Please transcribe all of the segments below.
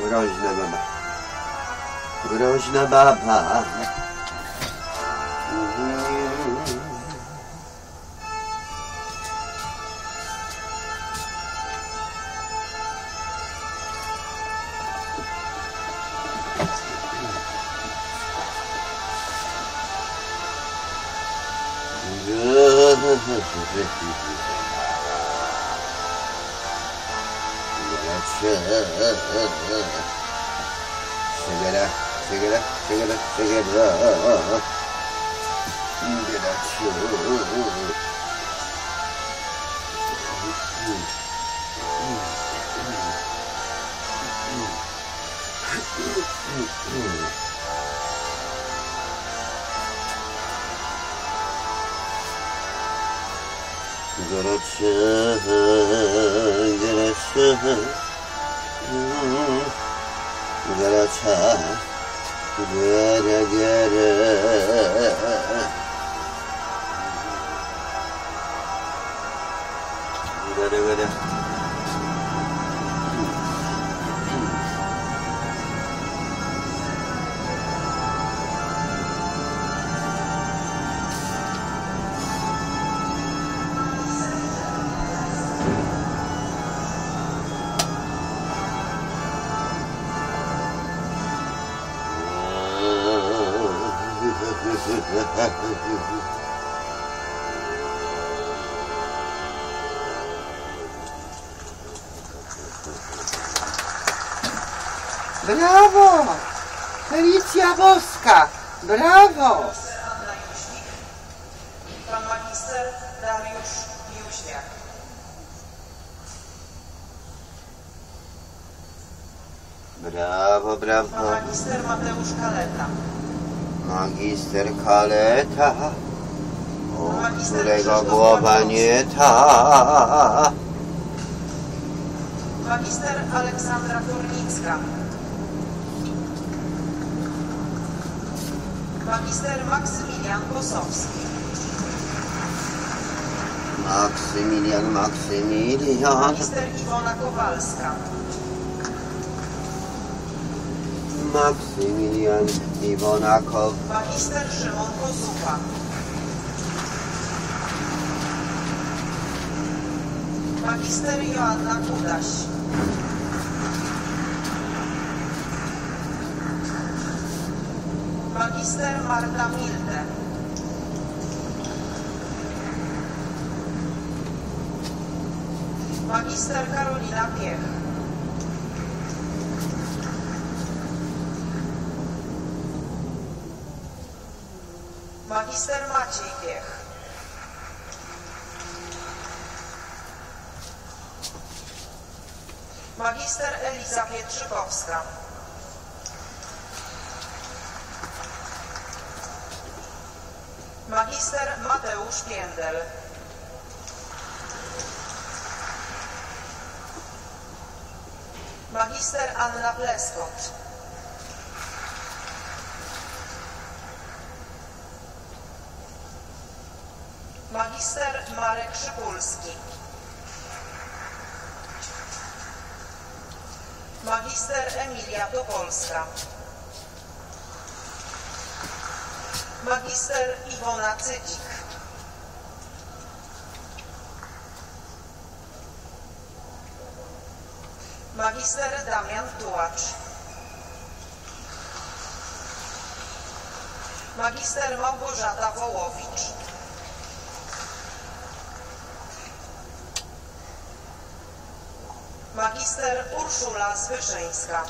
Groźna baba. Groźna baba. Brawo! Felicja Boska! Brawo! Pan magister Dariusz Jóźwiak. Brawo, brawo. Pan magister Mateusz Kaleta. Magister Kaleta, o którego głowa nie ta. Magister Aleksandra Kurnicka. Magister Maksymilian Kosowski. Maksymilian. Magister Iwona Kowalska. Maksymilian Iwona Kowalska. Magister Szymon Kozupa. Magister Joanna Kudaś. Magister Marta Milde. Magister Karolina Piech. Magister Maciej Piech. Magister Eliza Pietrzykowska. Magister Mateusz Piędel. Magister Anna Pleskot. Magister Marek Szypulski. Magister Emilia Topolska. Magister Iwona Cydzik. Magister Damian Tułacz. Magister Małgorzata Wołowicz. Magister Urszula Zwyszyńska.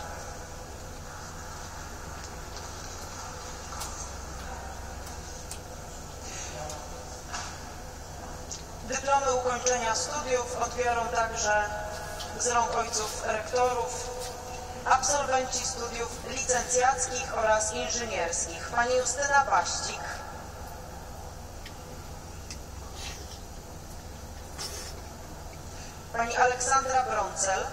Dyplomy ukończenia studiów odbiorą także z rąk ojców rektorów absolwenci studiów licencjackich oraz inżynierskich. Pani Justyna Baścik. Pani Aleksandra Brącel.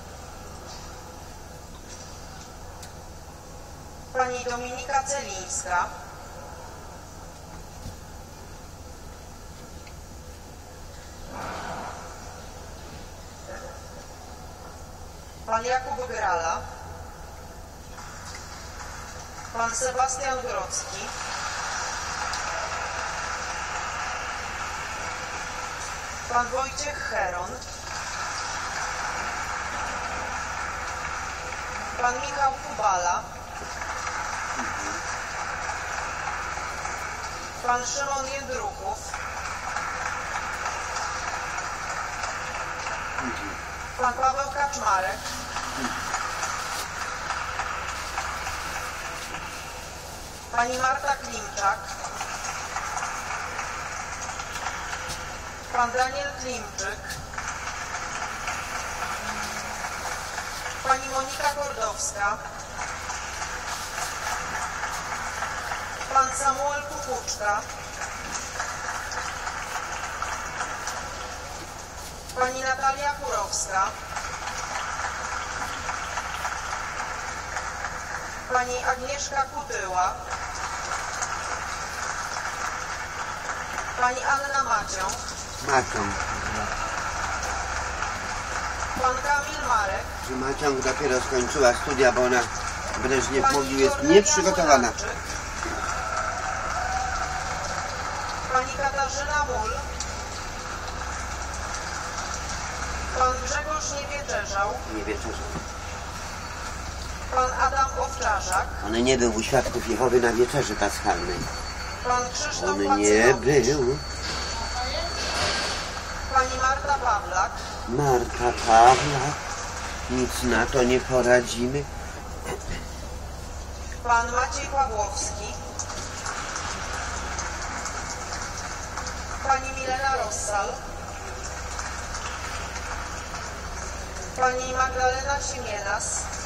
Pani Dominika Celińska. Pan Jakub Grala. pan Sebastian Grodzki, pan Wojciech Heron, pan Michał Kubala, pan Szymon Jędruchów, pan Paweł Kaczmarek, pani Marta Klimczak, pan Daniel Klimczyk, pani Monika Kordowska, pan Samuel Kukuczka, pani Natalia Kurowska, pani Agnieszka Kutyła, pani Anna Macią, pan Kamil Marek, Czy Maciąg dopiero skończyła studia, bo ona Breżniew pani mówił, jest Kornelia nieprzygotowana. Mularczyk, pani Katarzyna Mul, pan Grzegorz Niewieczerzał, Nie wiecie, że pan Adam Owczarzak, on nie był u Świadków Jehowy na wieczerzy paschalnej. pan Krzysztof On nie Pacynowicz, był. pani Marta Pawlak, Marta Pawla. Nic na to nie poradzimy. pan Maciej Pawłowski, pani Milena Rossal, pani Magdalena Siemienas,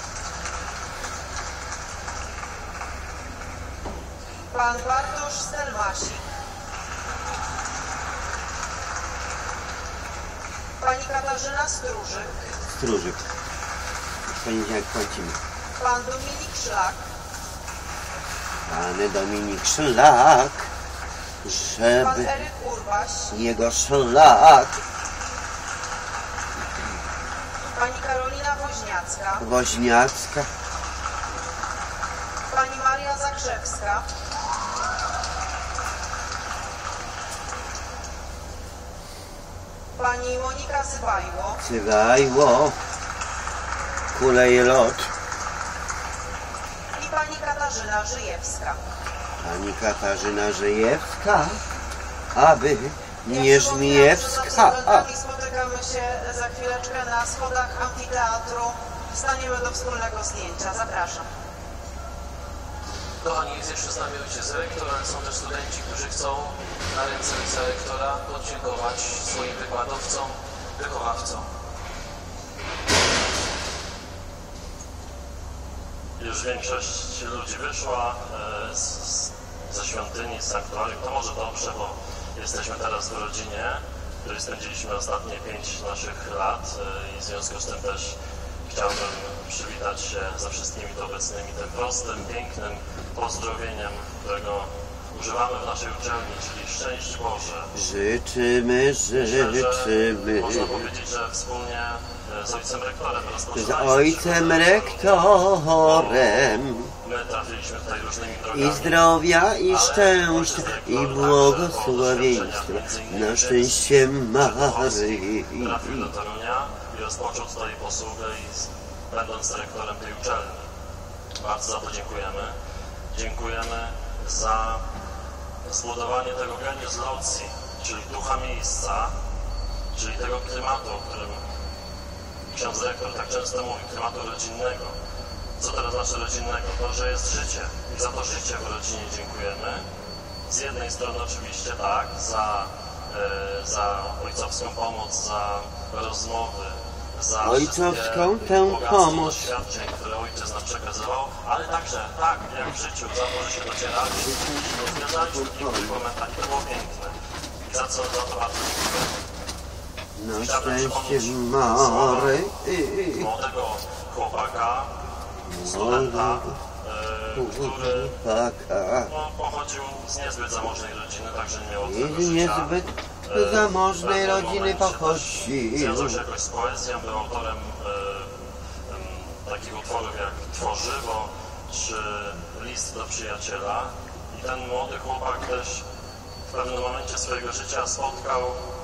pan Bartosz Stelmasik, pani Katarzyna Stróżyk, Stróżyk. W poniedziałek płacimy. pan Dominik Szlak, Pan Dominik Szlak, pan żeby Eryk Urbaś, jego szlak pani Karolina Woźniacka, Woźniacka, pani Maria Zakrzewska, pani Monika Zywajło, Cywajło, Kulejlot, i pani Katarzyna Żyjewska. pani Katarzyna Żyjewska, aby nie Jak wspomniałam, Żmijewska. przed absolwentami spotykamy się za chwileczkę na schodach amfiteatru. Wstaniemy do wspólnego zdjęcia. Zapraszam. Kochani, jest jeszcze z nami ojciec rektor, ale są też studenci, którzy chcą na ręce ojca rektora podziękować swoim wykładowcom, wychowawcom. Już większość ludzi wyszła ze świątyni, z sanktuarium. To może dobrze, bo jesteśmy teraz w rodzinie, w której spędziliśmy ostatnie 5 naszych lat i w związku z tym też chciałbym przywitać się ze wszystkimi tu obecnymi tym prostym, pięknym pozdrowieniem, którego używamy w naszej uczelni, czyli szczęść Boże. Życzymy, Myślę, że życzymy. można powiedzieć, że wspólnie z ojcem rektorem Z rozpoczynaliśmy ojcem szkołę rektorem. My trafiliśmy tutaj różnymi drogami. I zdrowia, i Ale szczęścia, ojciec i rektor błogosławieństwa. także po doświadczeniach Na szczęście Polski Maryi. trafił do Torunia i rozpoczął tutaj posługę będąc rektorem tej uczelni. Bardzo za to dziękujemy. Dziękujemy za zbudowanie tego genius loci, czyli ducha miejsca, czyli tego klimatu, o którym ksiądz rektor tak często mówi, klimatu rodzinnego. Co teraz znaczy rodzinnego? To, że jest życie i za to życie w rodzinie dziękujemy. Z jednej strony oczywiście tak, za ojcowską pomoc, za rozmowy, za Ojcowską wszystkie tę bogactwo pomoc. doświadczeń, które ojciec nam przekazywał, ale także, tak, jak w życiu, za to, że się docierali, rozwiązaliśmy kilka momentach i to było piękne. I za to bardzo dziękuję. Na Chciałbym szczęście przypomnieć Maryi. młodego chłopaka, studenta, który pochodził z niezbyt zamożnej rodziny, także nie miał I łatwego z życia. niezbyt zamożnej W pewnym rodziny momencie też pochodził. związał się jakoś z poezją, był autorem takich utworów jak Tworzywo, czy list do przyjaciela. I ten młody chłopak też w pewnym momencie swojego życia spotkał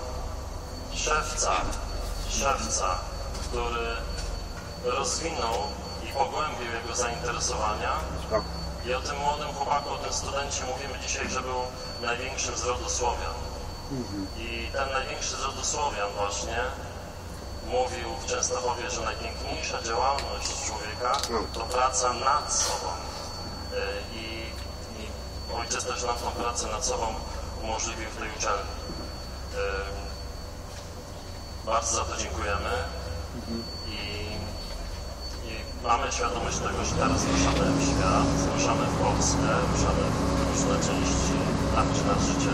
szewca, który rozwinął i pogłębił jego zainteresowania. I o tym młodym chłopaku, o tym studencie mówimy dzisiaj, że był największym z rodu Słowian. I ten największy z rodu Słowian właśnie mówił w Częstochowie, że najpiękniejsza działalność człowieka to praca nad sobą. I ojciec też nam tą pracę nad sobą umożliwił w tej uczelni. Bardzo za to dziękujemy i mamy świadomość tego, że teraz ruszamy w świat, ruszamy w Polskę, ruszamy w różne części, tam gdzie nas życie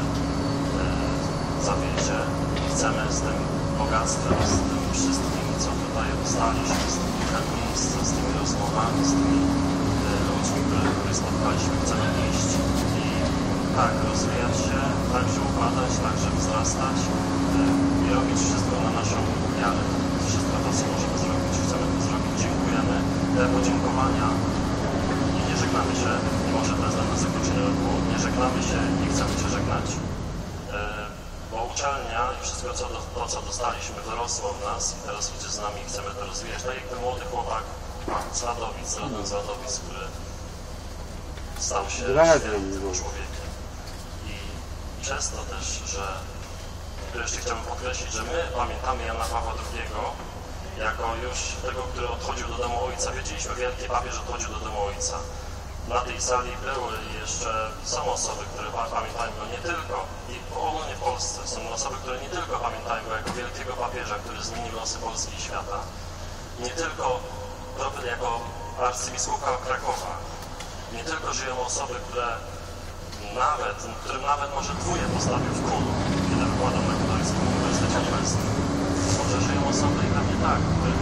zawiedzie. Chcemy z tym bogactwem, z tym wszystkim, co tutaj dostaliśmy, z tym miejscem, z tymi rozmowami, z tymi ludźmi, których spotkaliśmy, chcemy iść i tak rozwijać się, tak się układać, tak żeby wzrastać i robić wszystko na naszą miarę. Wszystko to, co możemy zrobić, chcemy to zrobić. Dziękujemy. Te podziękowania i nie żegnamy się, mimo że to jest dla nas zakończenie roku, nie żegnamy się, nie chcemy się żegnać, bo uczelnia i wszystko to, co dostaliśmy, wyrosło w nas i teraz idzie z nami i chcemy to rozwijać. Tak jak ten młody chłopak z Radowic, rodem z Radowic, który stał się świętym człowiekiem. I przez to też, że jeszcze chciałbym podkreślić, że my pamiętamy Jana Pawła II jako już tego, który odchodził do domu Ojca. Wiedzieliśmy, wielki papież odchodził do domu Ojca. Na tej sali były i jeszcze są osoby, które pamiętają go nie tylko, i ogólnie w Polsce są osoby, które nie tylko pamiętają go jako wielkiego papieża, który zmienił losy Polski i świata, nie tylko jako arcybiskupa Krakowa, nie tylko żyją osoby, którym nawet może dwóje postawił w kulu, kiedy wykładał na Katolickim Uniwersytecie Lubelskim. Może żyją osoby i pewnie tak,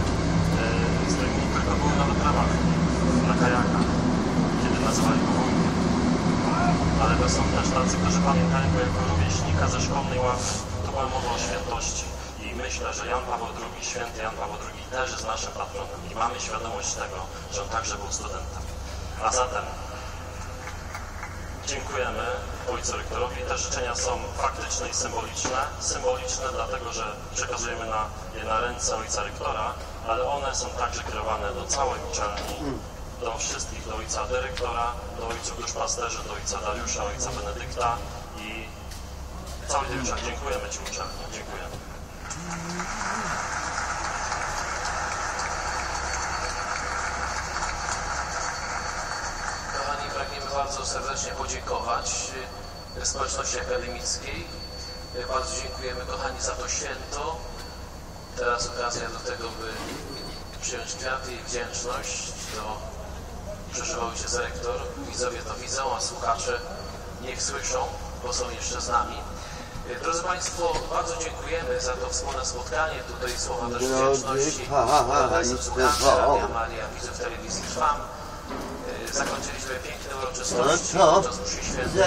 z którymi nie tylko były nawet w ramach na kajakach, kiedy nazywali go wujkiem. Ale to są też tacy, którzy pamiętają go jako rówieśnika ze szkolnej ławy. Tu była mowa o świętości. I myślę, że Jan Paweł II, święty Jan Paweł II też jest naszym patronem. I mamy świadomość tego, że on także był studentem. A zatem dziękujemy ojcu rektorowi. Te życzenia są faktyczne i symboliczne. Symboliczne dlatego, że przekazujemy je na ręce ojca rektora, ale one są także kierowane do całej uczelni, do wszystkich, do ojca dyrektora, do ojców duszpasterzy, do ojca Dariusza, ojca Benedykta i całej tej uczelni. Dziękujemy Ci, uczelni. Dziękujemy. Kochani, pragniemy bardzo serdecznie podziękować społeczności akademickiej. Bardzo dziękujemy, kochani, za to święto. Teraz okazja do tego, by przyjąć kwiaty i wdzięczność. Przeżywał ojciec rektor. Widzowie to widzą, a słuchacze niech słyszą, bo są jeszcze z nami. Drodzy Państwo, bardzo dziękujemy za to wspólne spotkanie. Tutaj słowa też wdzięczności dla słuchaczy Radia Maria, widzów telewizji Trwam. Zakończyliśmy piękne uroczystości podczas mszy świętej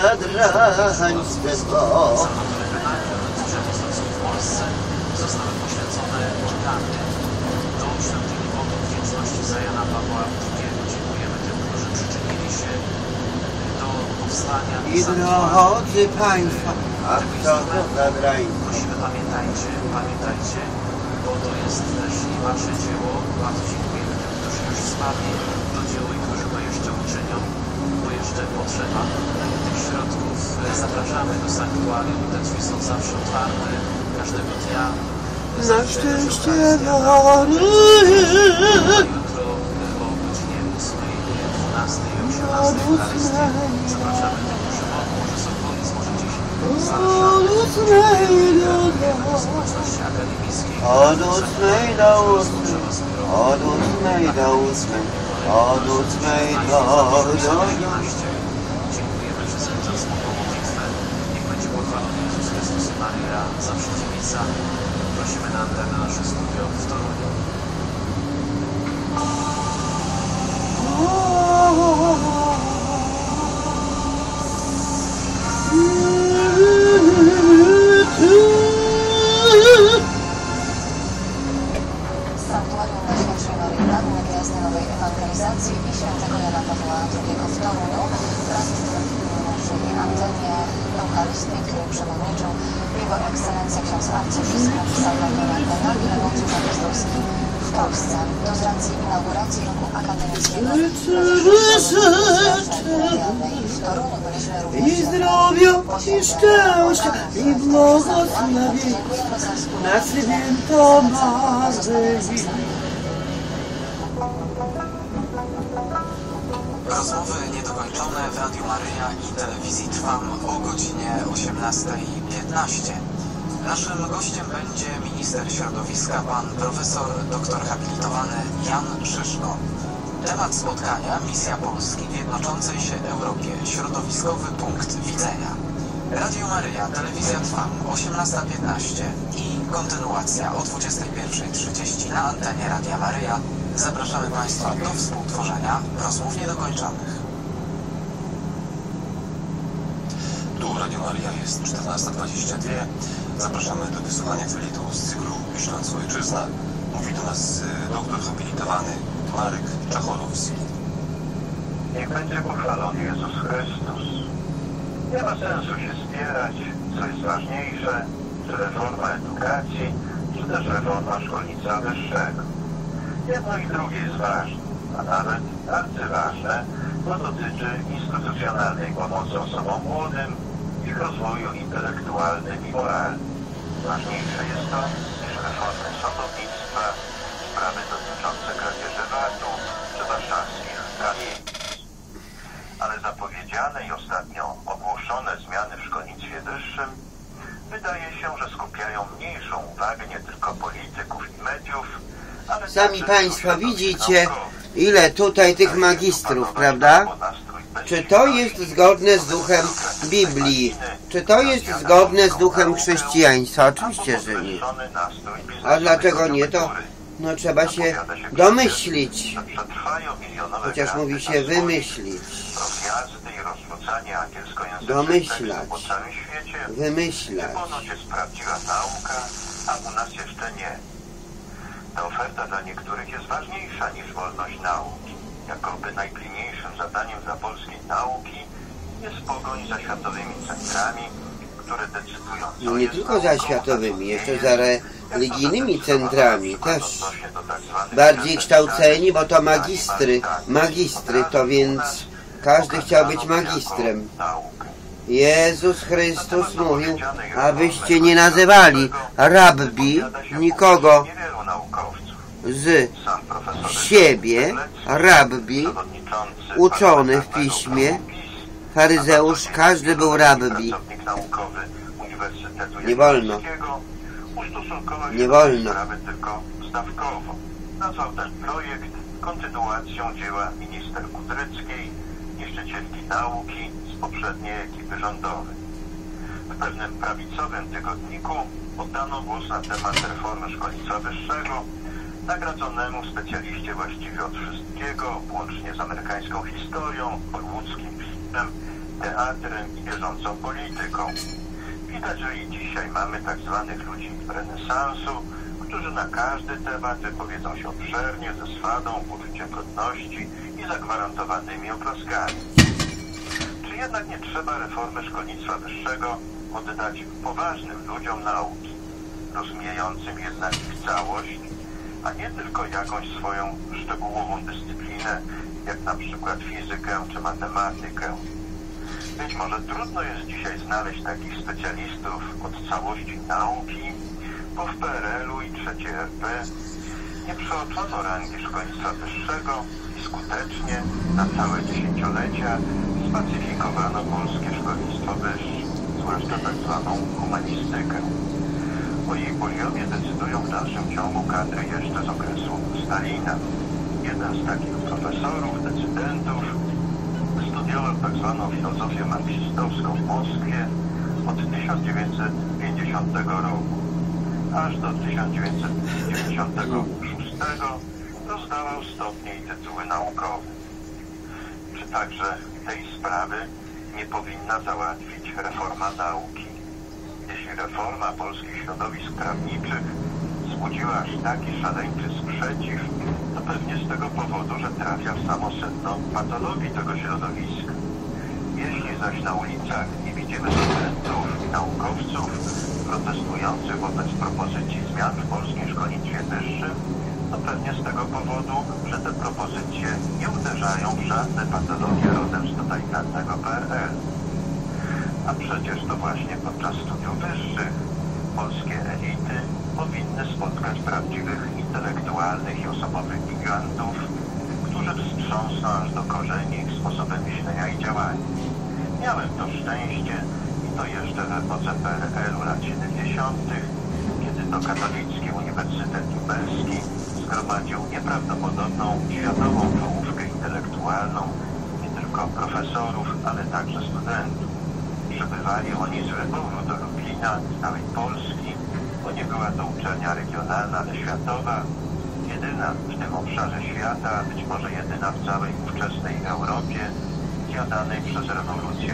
w Polsce. Zostały poświęcone organy do świątyni Bogu Wdzięczności za Jana Pawła II. Dziękujemy tym, którzy przyczynili się do powstania I drodzy Państwo, a kto to zabrali? Prosimy, pamiętajcie, bo to jest też i Wasze dzieło. Bardzo dziękujemy tym, którzy już wsparli to dzieło i którzy to jeszcze uczynią, bo jeszcze potrzeba tych środków. Zapraszamy do sanktuarium, te drzwi są zawsze otwarte, każdego dnia. Na szczęście jutro o godzinie 8, 12 i 18 Eucharystii. Zapraszamy tych, którzy może są wolic, może gdzieś w społeczności akademickiej. Od 8 do 8, od 8 do 8, od 8 do 8. Dziękujemy wszystkim za wspólną modlitwę. Niech będzie pochwalony Jezus Chrystus i Maria, zawsze dziewica. Prosimy na antenę nasze studio w Toruniu. Sanktuarium Najświętszej Maryi Poranne Gwiazdy Nowej Ewangelizacji i Świętego Jana Pawła II w Toruniu wraz z naszej antenie eucharystyki przewodniczył Jego Ekscelencja ksiądz arcybiskup Salvatore Benaghi, nuntiusz apostolski w Polsce. To z racji inauguracji roku akademickiego w Toruniu byliśmy również I zdrowia, i szczęścia, i błogosławienia na święto Maryi. Rozmowy niedokończone w Radiu Maryja i telewizji Trwam o godzinie 18:15. Naszym gościem będzie minister środowiska, pan profesor dr habilitowany Jan Szyszko. Temat spotkania: misja Polski w jednoczącej się Europie. Środowiskowy punkt widzenia. Radio Maryja, telewizja Trwam, 18:15 i kontynuacja o 21:30 na antenie Radia Maryja. Zapraszamy Państwa do współtworzenia rozmów niedokończonych. Tu Radio Maryja jest 14:22. Zapraszamy do wysłuchania kwelitu z cyklu Piszcząc Ojczyznę. Mówi do nas doktor habilitowany Marek Czachorowski. Niech będzie pochwalony Jezus Chrystus. Nie ma sensu się spierać, co jest ważniejsze, czy reforma edukacji, czy też reforma szkolnictwa wyższego. Jedno i drugie jest ważne, a nawet arcyważne, bo dotyczy instytucjonalnej pomocy osobom młodym, ich rozwoju intelektualnym i moralnym. Ważniejsze jest to niż reformy sądownictwa, sprawy dotyczące kradzieży VAT-u czy warszawskich kamienic. Ale zapowiedziane i ostatnio ogłoszone zmiany w szkolnictwie wyższym wydaje się, że skupiają mniejszą uwagę nie tylko polityków i mediów, ale Sami Państwo widzicie, ile tutaj tych magistrów, prawda? Czy to jest zgodne z duchem Biblii? Czy to jest zgodne z duchem chrześcijaństwa? Oczywiście, że nie. A dlaczego nie? To no trzeba się domyślić. Chociaż mówi się wymyślić. Domyślać. Wymyślać. Jest prawdziwa nauka, a u nas jeszcze nie. Ta oferta dla niektórych jest ważniejsza niż wolność nauki. Jakoby najpilniejszym zadaniem dla polskiej nauki jest pogoń za światowymi centrami, które decydują, co No nie tylko za światowymi, jeszcze za religijnymi centrami też. Bardziej kształceni, bo to magistry to więc każdy chciał być magistrem. Jezus Chrystus mówił, abyście nie nazywali rabbi nikogo z siebie, rabbi, uczony w piśmie, faryzeusz, każdy był rabbi. Nie wolno. Nie wolno. Nazwał ten projekt kontynuacją dzieła minister Kudryckiej, niszczycielki nauki z poprzedniej ekipy rządowej. W pewnym prawicowym tygodniku oddano głos na temat reformy szkolnictwa wyższego nagradzonemu specjaliście właściwie od wszystkiego, łącznie z amerykańską historią, hollywoodzkim filmem, teatrem i bieżącą polityką. Widać, że i dzisiaj mamy tak zwanych ludzi renesansu, którzy na każdy temat wypowiedzą się obszernie, ze swadą, poczuciem godności i zagwarantowanymi oklaskami. Czy jednak nie trzeba reformy szkolnictwa wyższego oddać poważnym ludziom nauki, rozumiejącym jednak ich całość, a nie tylko jakąś swoją szczegółową dyscyplinę, jak na przykład fizykę czy matematykę? Być może trudno jest dzisiaj znaleźć takich specjalistów od całości nauki, bo w PRL-u i III RP nie przeoczono rangi szkolnictwa wyższego i skutecznie na całe dziesięciolecia spacyfikowano polskie szkolnictwo wyższe, zwłaszcza tak zwaną humanistykę. O jej poziomie decydują w dalszym ciągu kadry jeszcze z okresu Stalina. Jeden z takich profesorów, decydentów, studiował tak zwaną filozofię marksistowską w Moskwie od 1950 roku. Aż do 1996 rozdawał stopnie i tytuły naukowe. Czy także tej sprawy nie powinna załatwić reforma nauki? Jeśli reforma polskich środowisk prawniczych wzbudziła aż taki szaleńczy sprzeciw, to pewnie z tego powodu, że trafia w samo sedno patologii tego środowiska. Jeśli zaś na ulicach nie widzimy studentów i naukowców protestujących wobec propozycji zmian w polskim szkolnictwie wyższym, to pewnie z tego powodu, że te propozycje nie uderzają w żadne patologie rodem z totalitarnego PRL. A przecież to właśnie podczas studiów wyższych polskie elity powinny spotkać prawdziwych intelektualnych i osobowych gigantów, którzy wstrząsną aż do korzeni ich sposobem myślenia i działania. Miałem to szczęście i to jeszcze w epoce PRL-u lat 70., kiedy to Katolicki Uniwersytet Lubelski zgromadził nieprawdopodobną światową czołówkę intelektualną, nie tylko profesorów, ale także studentów. Przybywali oni z wyboru do Lublina, z całej Polski, bo nie była to uczelnia regionalna, ale światowa, jedyna w tym obszarze świata, a być może jedyna w całej ówczesnej Europie, zjadanej przez rewolucję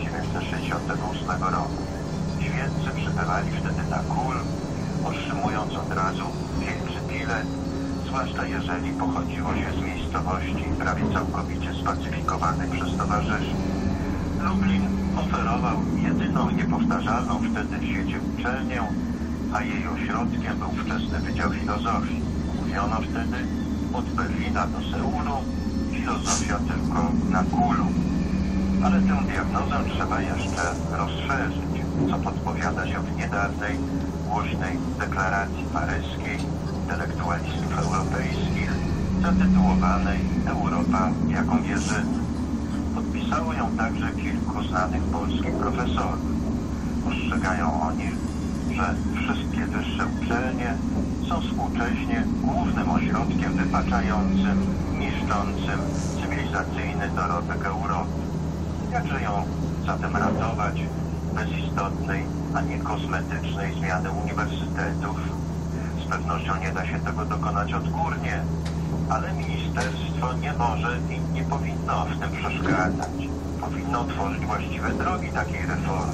1968 roku. Świeccy przybywali wtedy na KUL, otrzymując od razu wielki bilet, zwłaszcza jeżeli pochodziło się z miejscowości prawie całkowicie spacyfikowanej przez towarzyszy. Lublin oferował jedyną niepowtarzalną wtedy w świecie uczelnię, a jej ośrodkiem był wczesny Wydział Filozofii. Mówiono wtedy od Berlina do Seulu, filozofia tylko na KUL-u. Ale tę diagnozę trzeba jeszcze rozszerzyć, co podpowiada się w niedawnej, głośnej deklaracji paryskiej intelektualistów europejskich, zatytułowanej Europa, jaką wierzymy. Podpisało ją także kilku znanych polskich profesorów. Ostrzegają oni, że wszystkie wyższe uczelnie są współcześnie głównym ośrodkiem wypaczającym, niszczącym cywilizacyjny dorobek Europy. Jakże ją zatem ratować bez istotnej, a nie kosmetycznej zmiany uniwersytetów? Z pewnością nie da się tego dokonać odgórnie, ale ministerstwo nie może i nie powinno w tym przeszkadzać. Powinno otworzyć właściwe drogi takiej reformy.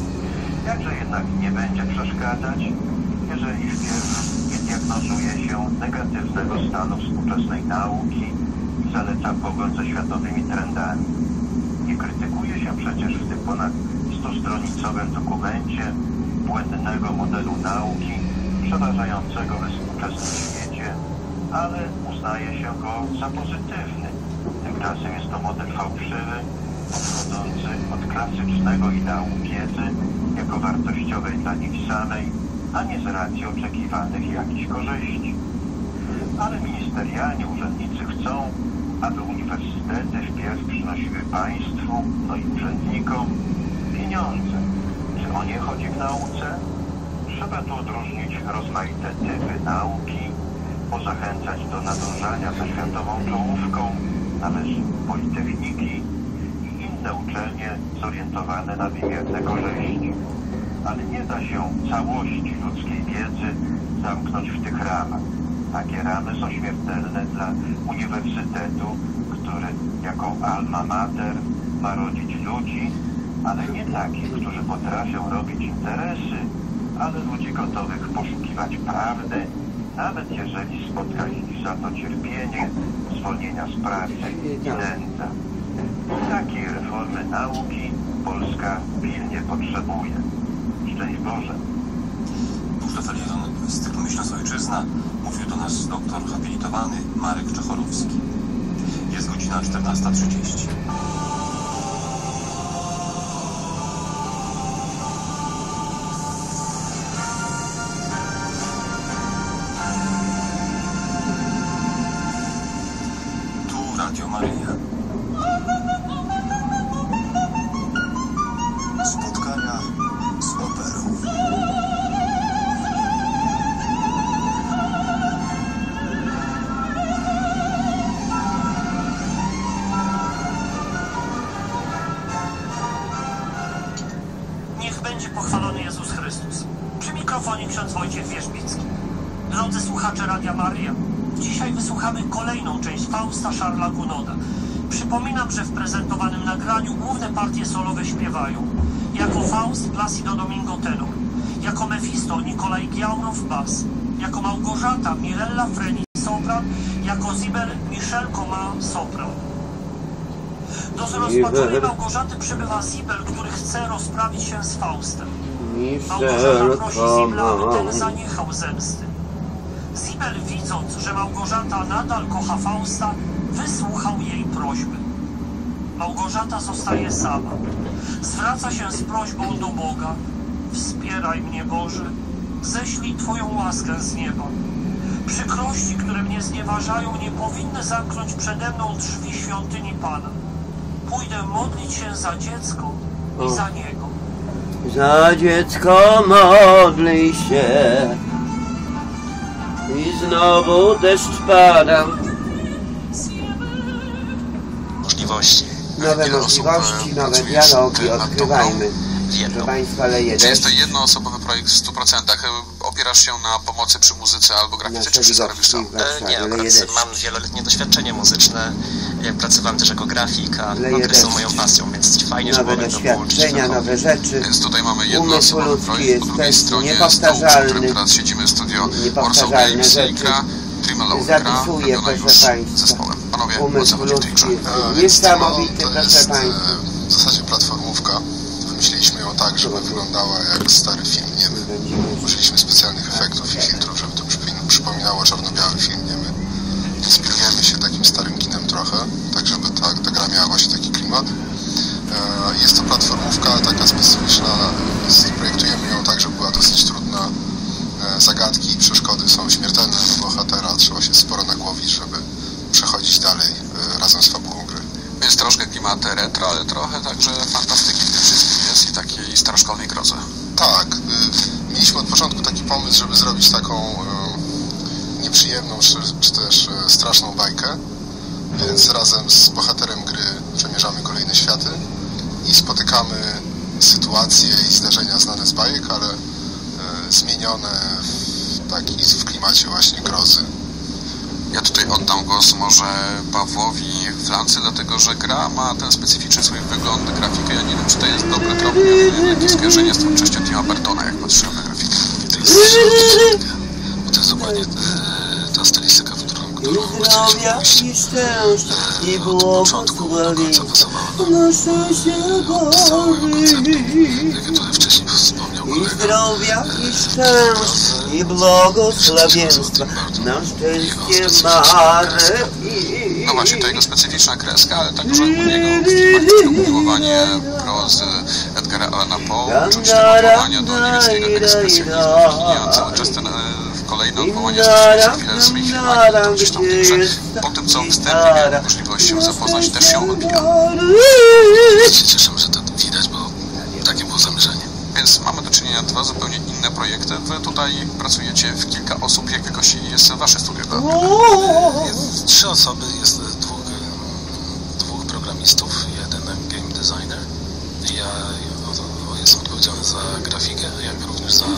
Jakże jednak nie będzie przeszkadzać, jeżeli wpierw nie diagnozuje się negatywnego stanu współczesnej nauki i zaleca pogoń ze światowymi trendami. Nie krytykuje się przecież w tym ponad 100-stronicowym dokumencie błędnego modelu nauki przeważającego we współczesnym świecie, ale uznaje się go za pozytywny. Tymczasem jest to model fałszywy, odchodzący od klasycznego ideału wiedzy jako wartościowej dla nich samej, a nie z racji oczekiwanych jakichś korzyści. Ale ministerialni urzędnicy chcą, aby uniwersytety wpierw przynosiły państwu, no i urzędnikom pieniądze. Czy o nie chodzi w nauce? Trzeba tu odróżnić rozmaite typy nauki, bo zachęcać do nadążania za światową czołówką należy politechniki i inne uczelnie zorientowane na wymierne korzyści. Ale nie da się całości ludzkiej wiedzy zamknąć w tych ramach. Takie ramy są śmiertelne dla uniwersytetu, który jako alma mater ma rodzić ludzi, ale nie takich, którzy potrafią robić interesy, ale ludzi gotowych poszukiwać prawdy, nawet jeżeli spotka ich za to cierpienie, zwolnienia z pracy i nędza. Takiej reformy nauki Polska pilnie potrzebuje. Szczęść Boże. Podczas jeden z cyklu Myśląc Ojczyzna mówił do nas doktor habilitowany Marek Czachorowski. Jest godzina 14:30. Tu Radio Maryja. Spotkania z operą. Niech będzie pochwalony Jezus Chrystus. Przy mikrofonie ksiądz Wojciech Wierzbicki. Drodzy słuchacze Radia Maryja, dzisiaj wysłuchamy kolejną część Fausta Charlesa Gounoda. Przypominam, że w prezentowanym nagraniu główne partie solowe śpiewają jako Faust Plácido Domingo tenor, jako Mefisto Nikolaj Giaurow bas, jako Małgorzata Mirella Freni sopran, jako Zibel Michelko ma sopran. Do zrozpaczonej Małgorzaty przybywa Zibel, który chce rozprawić się z Faustem. Małgorzata prosi Zibla, aby ten zaniechał zemsty. Zibel, widząc, że Małgorzata nadal kocha Fausta, wysłuchał jej prośby. Małgorzata zostaje sama. Zwraca się z prośbą do Boga. Wspieraj mnie, Boże. Ześlij Twoją łaskę z nieba. Przykrości, które mnie znieważają, nie powinny zamknąć przede mną drzwi świątyni Pana. Pójdę modlić się za dziecko i za niego. Za dziecko modlij się i znowu deszcz pada. Możliwości. Nowe możliwości, nowe dialogi, odkrywajmy. Proszę Państwa, ale Czy jest to jednoosobowy projekt w 100%? Opierasz się na pomocy przy muzyce albo grafice, czy wszystko robisz sam? Nie, akurat mam wieloletnie doświadczenie muzyczne, jak pracowałem też jako grafik, a gry są moją pasją, więc fajnie, że mogę to połączyć. Nowe rzeczy. Więc tutaj mamy jednoosobowy projekt, po drugiej stronie stołu, przy którym teraz siedzimy w studio Warsaw Games i gra Dream Alone, gra robiona już zespołem. Panowie, o co chodzi w tej grze? Niesamowite, proszę Państwa. W zasadzie platformówka. Wymyśliliśmy ją tak, żeby wyglądała jak stary film niemy. Użyliśmy specjalnych efektów i filtrów, żeby to przypominało czarno-biały film niemy. Inspirujemy się takim starym kinem trochę, tak żeby ta gra miała właśnie taki klimat. Jest to platformówka taka specyficzna, projektujemy ją tak, żeby była dosyć trudna. Zagadki i przeszkody są śmiertelne dla bohatera, trzeba się sporo nagłowić, żeby przechodzić dalej razem z fabułą gry. Jest troszkę klimat retro, ale trochę także fantastyki w tym wszystkim jest i takiej staroszkolnej grozy. Tak, mieliśmy od początku taki pomysł, żeby zrobić taką nieprzyjemną, czy też straszną bajkę, więc razem z bohaterem gry przemierzamy kolejne światy i spotykamy sytuacje i zdarzenia znane z bajek, ale zmienione w klimacie właśnie grozy. Ja tutaj oddam głos może Pawłowi Flancy, dlatego że gra ma ten specyficzny swój wygląd, grafikę. Ja nie wiem, czy to jest dobre trop, jakieś skojarzenie z twórczością Tima Burtona, jak patrzyłem na grafikę. Bo to jest dokładnie ta stylistyka, w którą Zdrowia i szczęścia i błogosławienia noszę się Boży. Jak tutaj wcześniej wspomniał I zdrowia i szczęścia i błogosławieństwa na szczęście marę. No właśnie, to jego specyficzna kreska, ale także u niego klimatyczne umiłowanie prozy Edgara Allana Poe, czuć tego odwołania do niemieckiego ekspresjonizmu. Ja cały czas ten kolejne odwołanie za chwilę w swoich filmach, to gdzieś tam w tym, że po tym, co wstępnie miałem możliwość się zapoznać, też się odbija. Się cieszymy, że to widać, bo takie było zamierzenie. Więc mamy do czynienia dwa zupełnie inne projekty. Wy tutaj pracujecie w kilka osób. Jak wielkości jest wasze studio? Jest 3 osoby, jest dwóch programistów, jeden game designer. Ja jestem odpowiedzialny za grafikę, jak również za...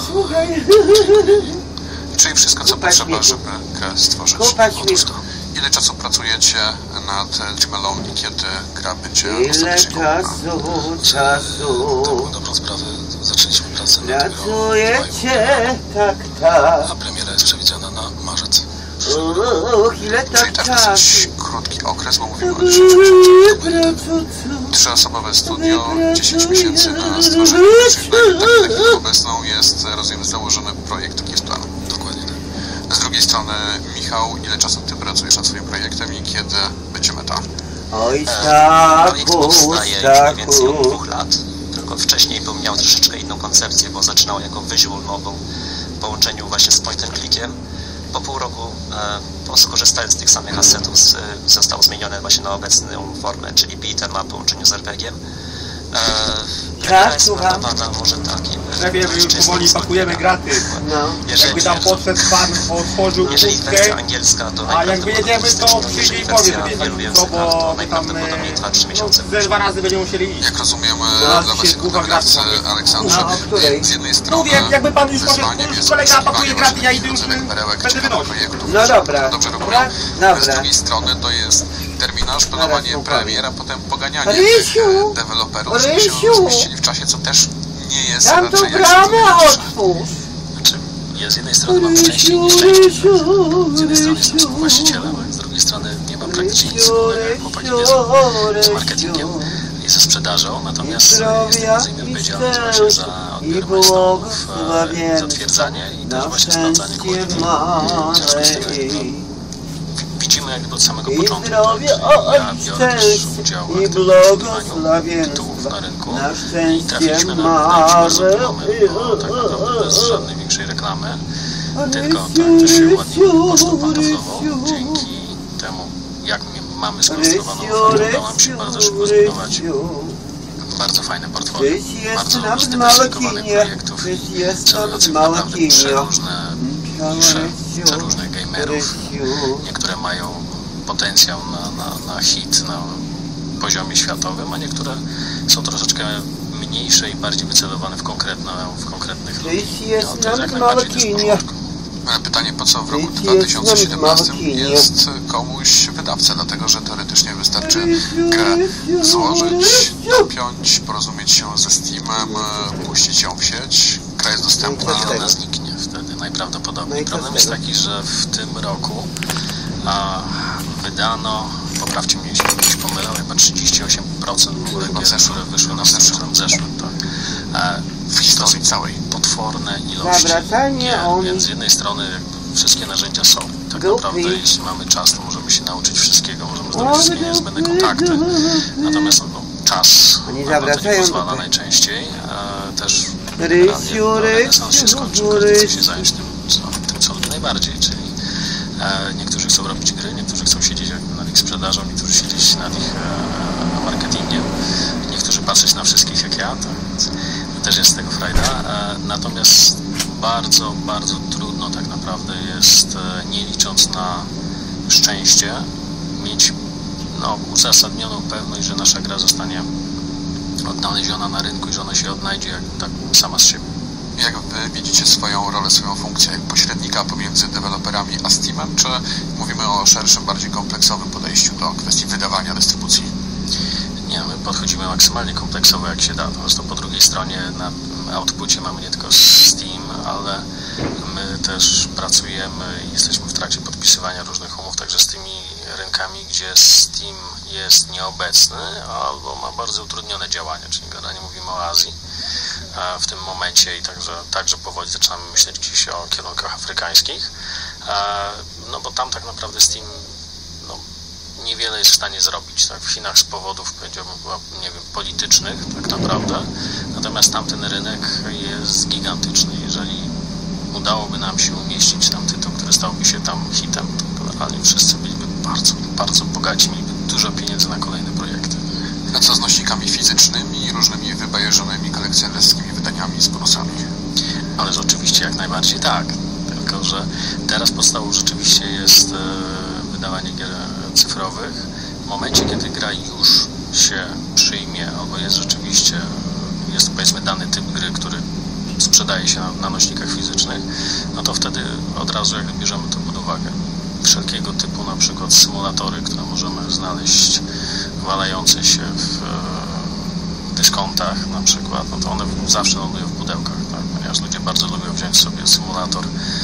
Czyli wszystko, co potrzeba, żeby grę stworzyć. Otóż to. Ile czasu pracujecie nad Dream Alone i kiedy gra będzie ostatecznie czasu. Taką dobrą sprawę zaczęliśmy pracę nad Pracujecie, tak. A premiera jest przewidziana na marzec. Ile Czyli tak też czasu. dosyć krótki okres, bo mówimy o 10 miesięcy. 3-osobowe studio, 10 miesięcy na stworzenie. Czyli na chwilę obecną jest, rozumiem, założony projekt, taki jest plan. Dokładnie tak. Z drugiej strony, Michał, ile czasu ty pracujesz nad swoim projektem i kiedy będzie meta? Oj, Projekt powstaje mniej więcej od 2 lat. Tylko wcześniej miał troszeczkę inną koncepcję, bo zaczynał jako visual novel w połączeniu właśnie z point and clickiem. Po pół roku, po prostu korzystając z tych samych assetów, zostało zmienione właśnie na obecną formę, czyli beat'em a w połączeniu z RPG-iem. Tak, słucham. Może tak. Szefie, my już powoli pakujemy graty. Jakby tam podszedł pan, otworzył wersja angielska, to a jak wyjedziemy, to przyjdzie i powie, że wiecie, bo tam ze 2 razy będziemy musieli iść. Jak rozumiem, dla was jako wydawcy, Aleksandrze, z jednej strony mówię, jakby pan już wyzwanie poszedł, jest kolega pakuje graty, ja idę już perełek będę wynosił. projektów, No dobra. dobrze robią. Z drugiej strony to jest terminarz, planowanie premier, a potem poganianie tych deweloperów, żeby się zmieścili w czasie, co też nie jest tam raczej to bramę otwórz. Znaczy, Ja z jednej strony mam szczęście i nieszczęście. Z jednej strony jestem współwłaścicielem, a z drugiej strony nie mam praktycznie nic wspólnego, jak chłopaki wiedzą, z marketingiem i ze sprzedażą, natomiast jestem między innymi odpowiedzialny właśnie za odbiór milestonów, zatwierdzanie i też właśnie sprawdzanie quality. W związku z tym widzimy jakby od samego początku, tak, ja biorę też udział w budowaniu tytułów na rynku i trafiliśmy na bardzo moment, bo tak naprawdę bez żadnej większej reklamy, tylko tak, to się ładnie pocztą pantoflową, dzięki temu jak mamy skonstruowaną ofertę, udało nam się bardzo szybko zbudować bardzo fajne portfolio, bardzo zdywersyfikowanych projektów, celujących naprawdę przeróżne nisze, przeróżnych gamerów. Niektóre mają potencjał na hit na poziomie światowym, a niektóre są troszeczkę mniejsze i bardziej wycelowane w konkretnych ludzi. No, to jest jak najbardziej też w porządku. Pytanie, po co w roku 2017 jest komuś wydawca, dlatego że teoretycznie wystarczy grę złożyć, dopiąć, porozumieć się ze Steamem, puścić ją w sieć, gra jest dostępna. I ona zniknie wtedy najprawdopodobniej. Problem jest taki, że w tym roku wydano, poprawcie mnie, jeśli ktoś pomylał, chyba 38% w ogóle gier, które wyszły na zeszłym, tak. W historii całej potworne ilości gier, więc z jednej strony wszystkie narzędzia są. Tak naprawdę jeśli mamy czas, to możemy się nauczyć wszystkiego, możemy zdobyć wszystkie niezbędne kontakty. Natomiast czas naprawdę nie pozwala najczęściej. Też renesans się skończył, każdy chce się zająć tym, co lubi najbardziej, czyli niektórzy chcą robić gry, niektórzy chcą siedzieć nad ich sprzedażą, niektórzy siedzieć nad ich marketingiem, niektórzy patrzeć na wszystkich jak ja, to też jest z tego frajda. Natomiast bardzo, bardzo trudno tak naprawdę jest, nie licząc na szczęście, mieć uzasadnioną pewność, że nasza gra zostanie odnaleziona na rynku i że ona się odnajdzie tak sama z siebie. Jak wy widzicie swoją rolę, swoją funkcję jak pośrednika pomiędzy deweloperami a Steamem, czy mówimy o szerszym, bardziej kompleksowym podejściu do kwestii wydawania, dystrybucji? Nie, my podchodzimy maksymalnie kompleksowo jak się da. To po drugiej stronie na outpucie mamy nie tylko Steam, ale my też pracujemy i jesteśmy w trakcie podpisywania różnych umów także z tymi rynkami, gdzie Steam jest nieobecny albo ma bardzo utrudnione działania, czyli generalnie mówimy o Azji w tym momencie i także powoli zaczynamy myśleć gdzieś o kierunkach afrykańskich, no bo tam tak naprawdę Steam niewiele jest w stanie zrobić, tak, w Chinach z powodów, powiedziałbym, nie wiem, politycznych tak naprawdę, natomiast tamten rynek jest gigantyczny. Jeżeli udałoby nam się umieścić tam tytuł, który stałby się tam hitem, to generalnie wszyscy byliby bardzo, bardzo bogaci, mieliby dużo pieniędzy na kolejne projekty. A co z nośnikami fizycznymi, różnymi wybajeżonymi kolekcjonerskimi wydaniami z bonusami? Ależ oczywiście jak najbardziej tak, tylko że teraz podstawą rzeczywiście jest wydawanie gier cyfrowych. W momencie, kiedy gra już się przyjmie, albo jest rzeczywiście, jest to powiedzmy dany typ gry, który sprzedaje się na nośnikach fizycznych, no to wtedy od razu jak bierzemy to pod uwagę. Wszelkiego typu na przykład symulatory, które możemy znaleźć walające się w dyskontach na przykład, no to one zawsze lądują w pudełkach, tak? Ponieważ ludzie bardzo lubią wziąć sobie symulator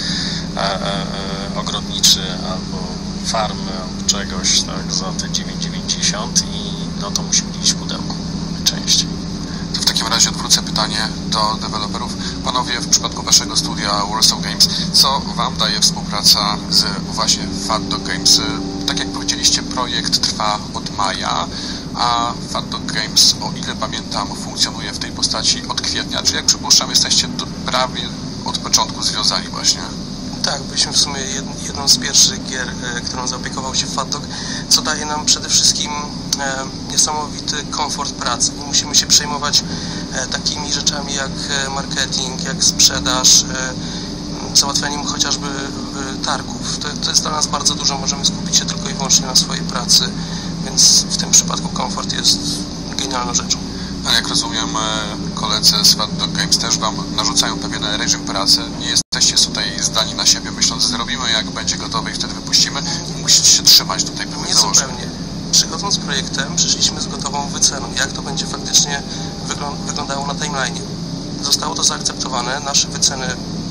ogrodniczy albo farmy albo czegoś tak za te 9,90 i no to musi być w pudełku najczęściej. To w takim razie odwrócę pytanie do deweloperów. Panowie, w przypadku waszego studia Warsaw Games, co wam daje współpraca z właśnie Fat Dog Games? Tak jak powiedzieliście, projekt trwa od maja, a Fat Dog Games, o ile pamiętam, funkcjonuje w tej postaci od kwietnia, czy jak przypuszczam, jesteście prawie od początku związani właśnie. Tak, byliśmy w sumie jedną z pierwszych gier, którą zaopiekował się Fat Dog, co daje nam przede wszystkim niesamowity komfort pracy. Nie musimy się przejmować takimi rzeczami jak marketing, jak sprzedaż, załatwianiem chociażby targów. To jest dla nas bardzo dużo, możemy skupić się tylko i wyłącznie na swojej pracy, więc w tym przypadku komfort jest genialną rzeczą. A jak rozumiem, koledzy z Fat Dog Games też wam narzucają pewien reżim pracy. Nie jesteście tutaj zdani na siebie, myśląc, zrobimy, jak będzie gotowe i wtedy wypuścimy. Musicie się trzymać tutaj pewnych założeń. Zupełnie. Przychodząc z projektem, przyszliśmy z gotową wyceną, jak to będzie faktycznie wyglądało na timeline'ie. Zostało to zaakceptowane, nasze wyceny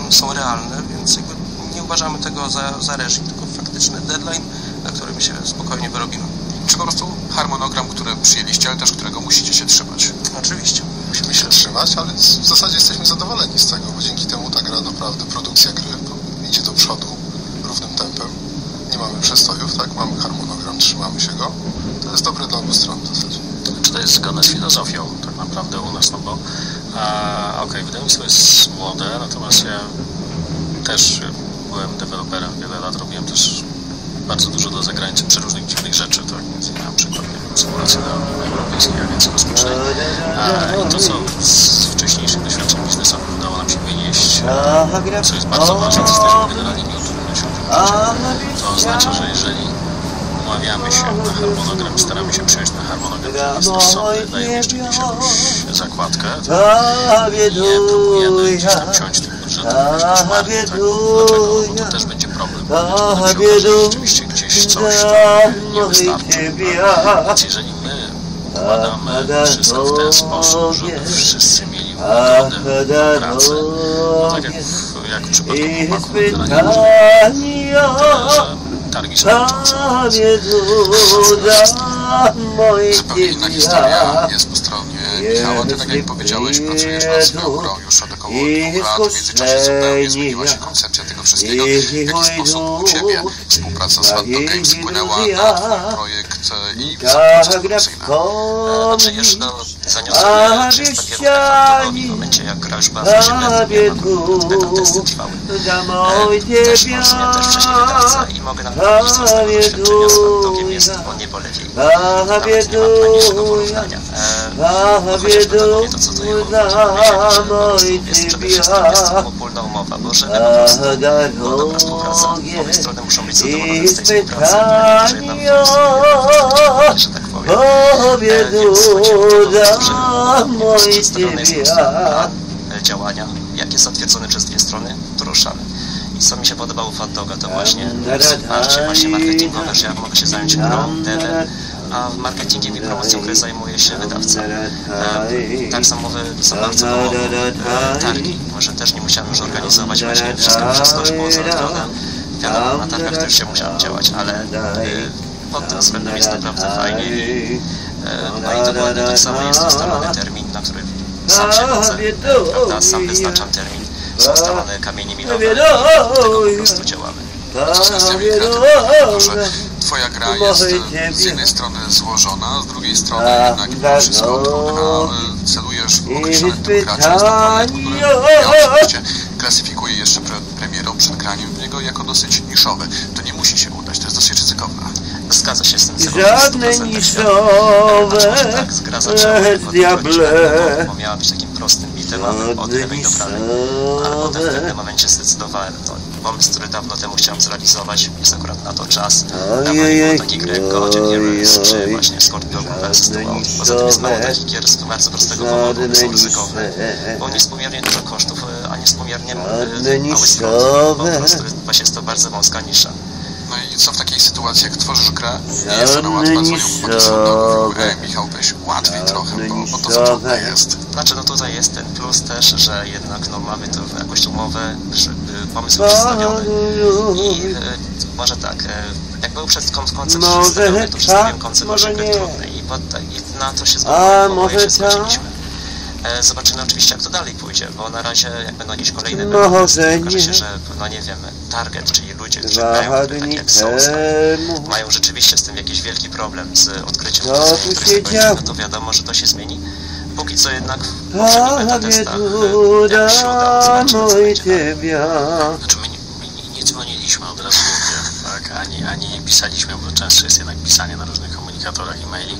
są realne, więc jakby nie uważamy tego za reżim, tylko faktyczny deadline, na który my się spokojnie wyrobimy. Czy po prostu harmonogram, który przyjęliście, ale też którego musicie się trzymać? Oczywiście. Musimy się trzymać, ale w zasadzie jesteśmy zadowoleni z tego, bo dzięki temu ta gra naprawdę, produkcja gry idzie do przodu równym tempem. Nie mamy przestojów, tak? Mamy harmonogram, trzymamy się go. To jest dobre dla obu stron w zasadzie. Czy to jest zgodne z filozofią tak naprawdę u nas, no bo okej, wydawnictwo jest młode, natomiast ja też byłem deweloperem wiele lat, robiłem też bardzo dużo do zagranicy przeróżnych dziwnych rzeczy, tak, między innymi na przykład symulacje na Europejskiej Agencji Kosmicznej i to, co z wcześniejszych doświadczeń biznesowych udało nam się wynieść, co jest bardzo ważne, to jesteśmy generalnie nieutrudnieni się. To oznacza, że jeżeli umawiamy się na harmonogram i staramy się przyjąć na harmonogram, który jest rozsądny, dajemy jeszcze gdzieś jakąś zakładkę, nie próbujemy gdzieś tam ciąć tym budżetem koszmarnie, tak? Dlatego, bo to też będzie problem. Rzeczywiście gdzieś coś nie wystarczy. Więc jeżeli my układamy wszystko w ten sposób, żeby wszyscy mieli ugodę na pracę, no tak jak w przypadku chłopaków, generalnie tyle, że targi są liczące. Zupełnie inna historia jest po stronie Michała. Ty, tak jak powiedziałeś, pracujesz nad swoją grą już od około 2 lat. W międzyczasie zupełnie zmieniła się koncepcja tego wszystkiego. W jaki sposób u Ciebie współpraca z Fatdog Games wpłynęła na Twój projekt i proces produkcyjny? Znaczy jeszcze zaniosłem przedstawiłem Fatdogowi w momencie, jak gra już była w fazie beta testy trwały. Też w sumie też wcześniej wydawca i mogę nam powiedzieć, co z tego doświadczenia z Fatdogiem jest o niebo lepiej. Nawet nie mam najmniejszego porównania. Bo chociażby to mówię to, co tutaj powiedzieli, że jest przede wszystkim jest obopólna umowa, bo żeby po prostu była dobra współpraca, obie strony muszą być zadowolone z tej współpracy, nie że jedna wychodzi, że tak powiem. Więc chodziło to do tego, że przedstawiony jest plan działania, jak jest zatwierdzony przez dwie strony, to ruszamy. I co mi się podobało u Fatdoga, to właśnie wsparcie właśnie marketingowe, że ja mogę się zająć grą, devem, a marketingiem i promocją gry zajmuje się wydawca. Tak samowe są bardzo domowe targi, może też nie musiałem już organizować, właśnie wszystko przez to, że było załatwione. Wiadomo, na targach też się musiałem działać, ale pod tym względem jest naprawdę fajnie i no i dokładnie tak samo jest ustalony termin, na który sam się chodzę, prawda, sam wyznaczam termin, są ustalone kamienie milowe i tego po prostu działamy. Co z kwestiami kreatywnymi, że Twoja gra jest z jednej strony złożona, z drugiej strony jednak mimo wszystko trudna, celujesz w określony typ gra, często projekt, który ja oczywiście klasyfikuję jeszcze przed premierą, przed graniem w niego jako dosyć niszowy. To nie musi się udać, to jest dosyć ryzykowne. Zgadza się z tym żadne niszowe tak, gra zaczęła bo miała być takim prostym bitem od lewej do prawej, ale potem w pewnym momencie zdecydowałem, no, pomysł, który dawno temu chciałem zrealizować, jest akurat na to czas. Dawno nie było takiej gry jak Golden Heroes czy właśnie Scorpio vs. Duo. Poza tym jest mało takich gier z bardzo prostego powodu, są ryzykowne, bo niewspółmiernie dużo kosztów, a niewspółmiernie mały zwrot, po prostu właśnie jest to bardzo wąska nisza. No i co w takiej sytuacji, jak tworzysz grę, nie jest ona łatwa, dzwonią chłopaki z Fatdogu, Michał, weź łatwiej trochę, bo to za trudne jest. Znaczy, no tutaj jest ten plus też, że jednak no, mamy tu jakąś umowę, pomysł przedstawiony i może tak, jak był koncept przedstawiony, to przedstawiłem koncept naszej gry trudnej i na to się zgodziliśmy. Zobaczymy oczywiście, jak to dalej pójdzie, bo na razie jak będą jakieś kolejne okaże się, że no nie wiem, target, czyli ludzie, którzy grają takie jak Soulska, mają rzeczywiście z tym jakiś wielki problem z odkryciem no to wiadomo, że to się zmieni. Póki co jednak w poprzednich beta-testach jakoś się udało, zobaczymy, co będzie. Znaczy my nie dzwoniliśmy od razu, tak, ani nie pisaliśmy, bo często jest jednak pisanie na różnych komunikatorach e-maili.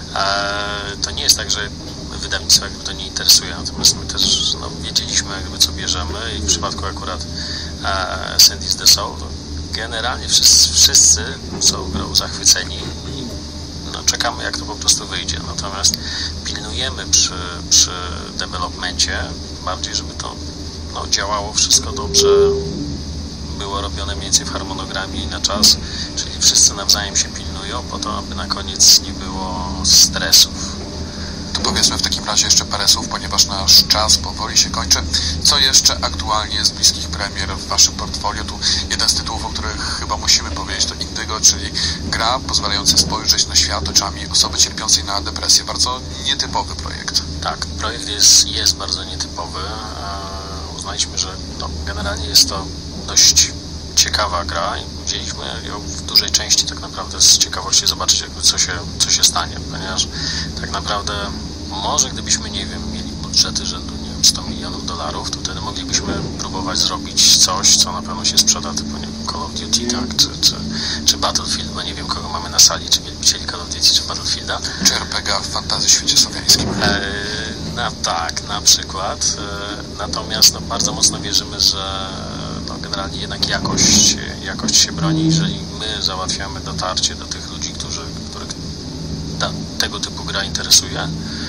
To nie jest tak, że wydawnictwo jakby to nie interesuje, natomiast my też no, wiedzieliśmy jakby co bierzemy i w przypadku akurat Sandy's The Soul to generalnie wszyscy są grą zachwyceni i no, czekamy jak to po prostu wyjdzie, natomiast pilnujemy przy developmencie bardziej, żeby to no, działało wszystko dobrze, było robione mniej więcej w harmonogramie i na czas, czyli wszyscy nawzajem się pilnują po to, aby na koniec nie było stresów. Powiedzmy w takim razie jeszcze parę słów, ponieważ nasz czas powoli się kończy. Co jeszcze aktualnie z bliskich premier w waszym portfolio? Tu jeden z tytułów, o których chyba musimy powiedzieć, to Indygo, czyli gra pozwalająca spojrzeć na świat oczami osoby cierpiącej na depresję. Bardzo nietypowy projekt. Tak, projekt jest bardzo nietypowy. Uznaliśmy, że generalnie jest to dość ciekawa gra i wzięliśmy ją w dużej części tak naprawdę z ciekawości zobaczyć, jakby co się stanie, ponieważ tak naprawdę może gdybyśmy, nie wiem, mieli budżety rzędu, nie wiem, $100 milionów, to wtedy moglibyśmy próbować zrobić coś, co na pewno się sprzeda, typu, nie wiem, Call of Duty, tak, czy Battlefield, bo nie wiem, kogo mamy na sali, czy wielbicieli Call of Duty, czy Battlefielda. Czy RPG w fantasy świecie słowiańskim. Tak, na przykład. Natomiast bardzo mocno wierzymy, że generalnie jednak jakość się broni. Jeżeli my załatwiamy dotarcie do tych ludzi, których tego typu gra interesuje,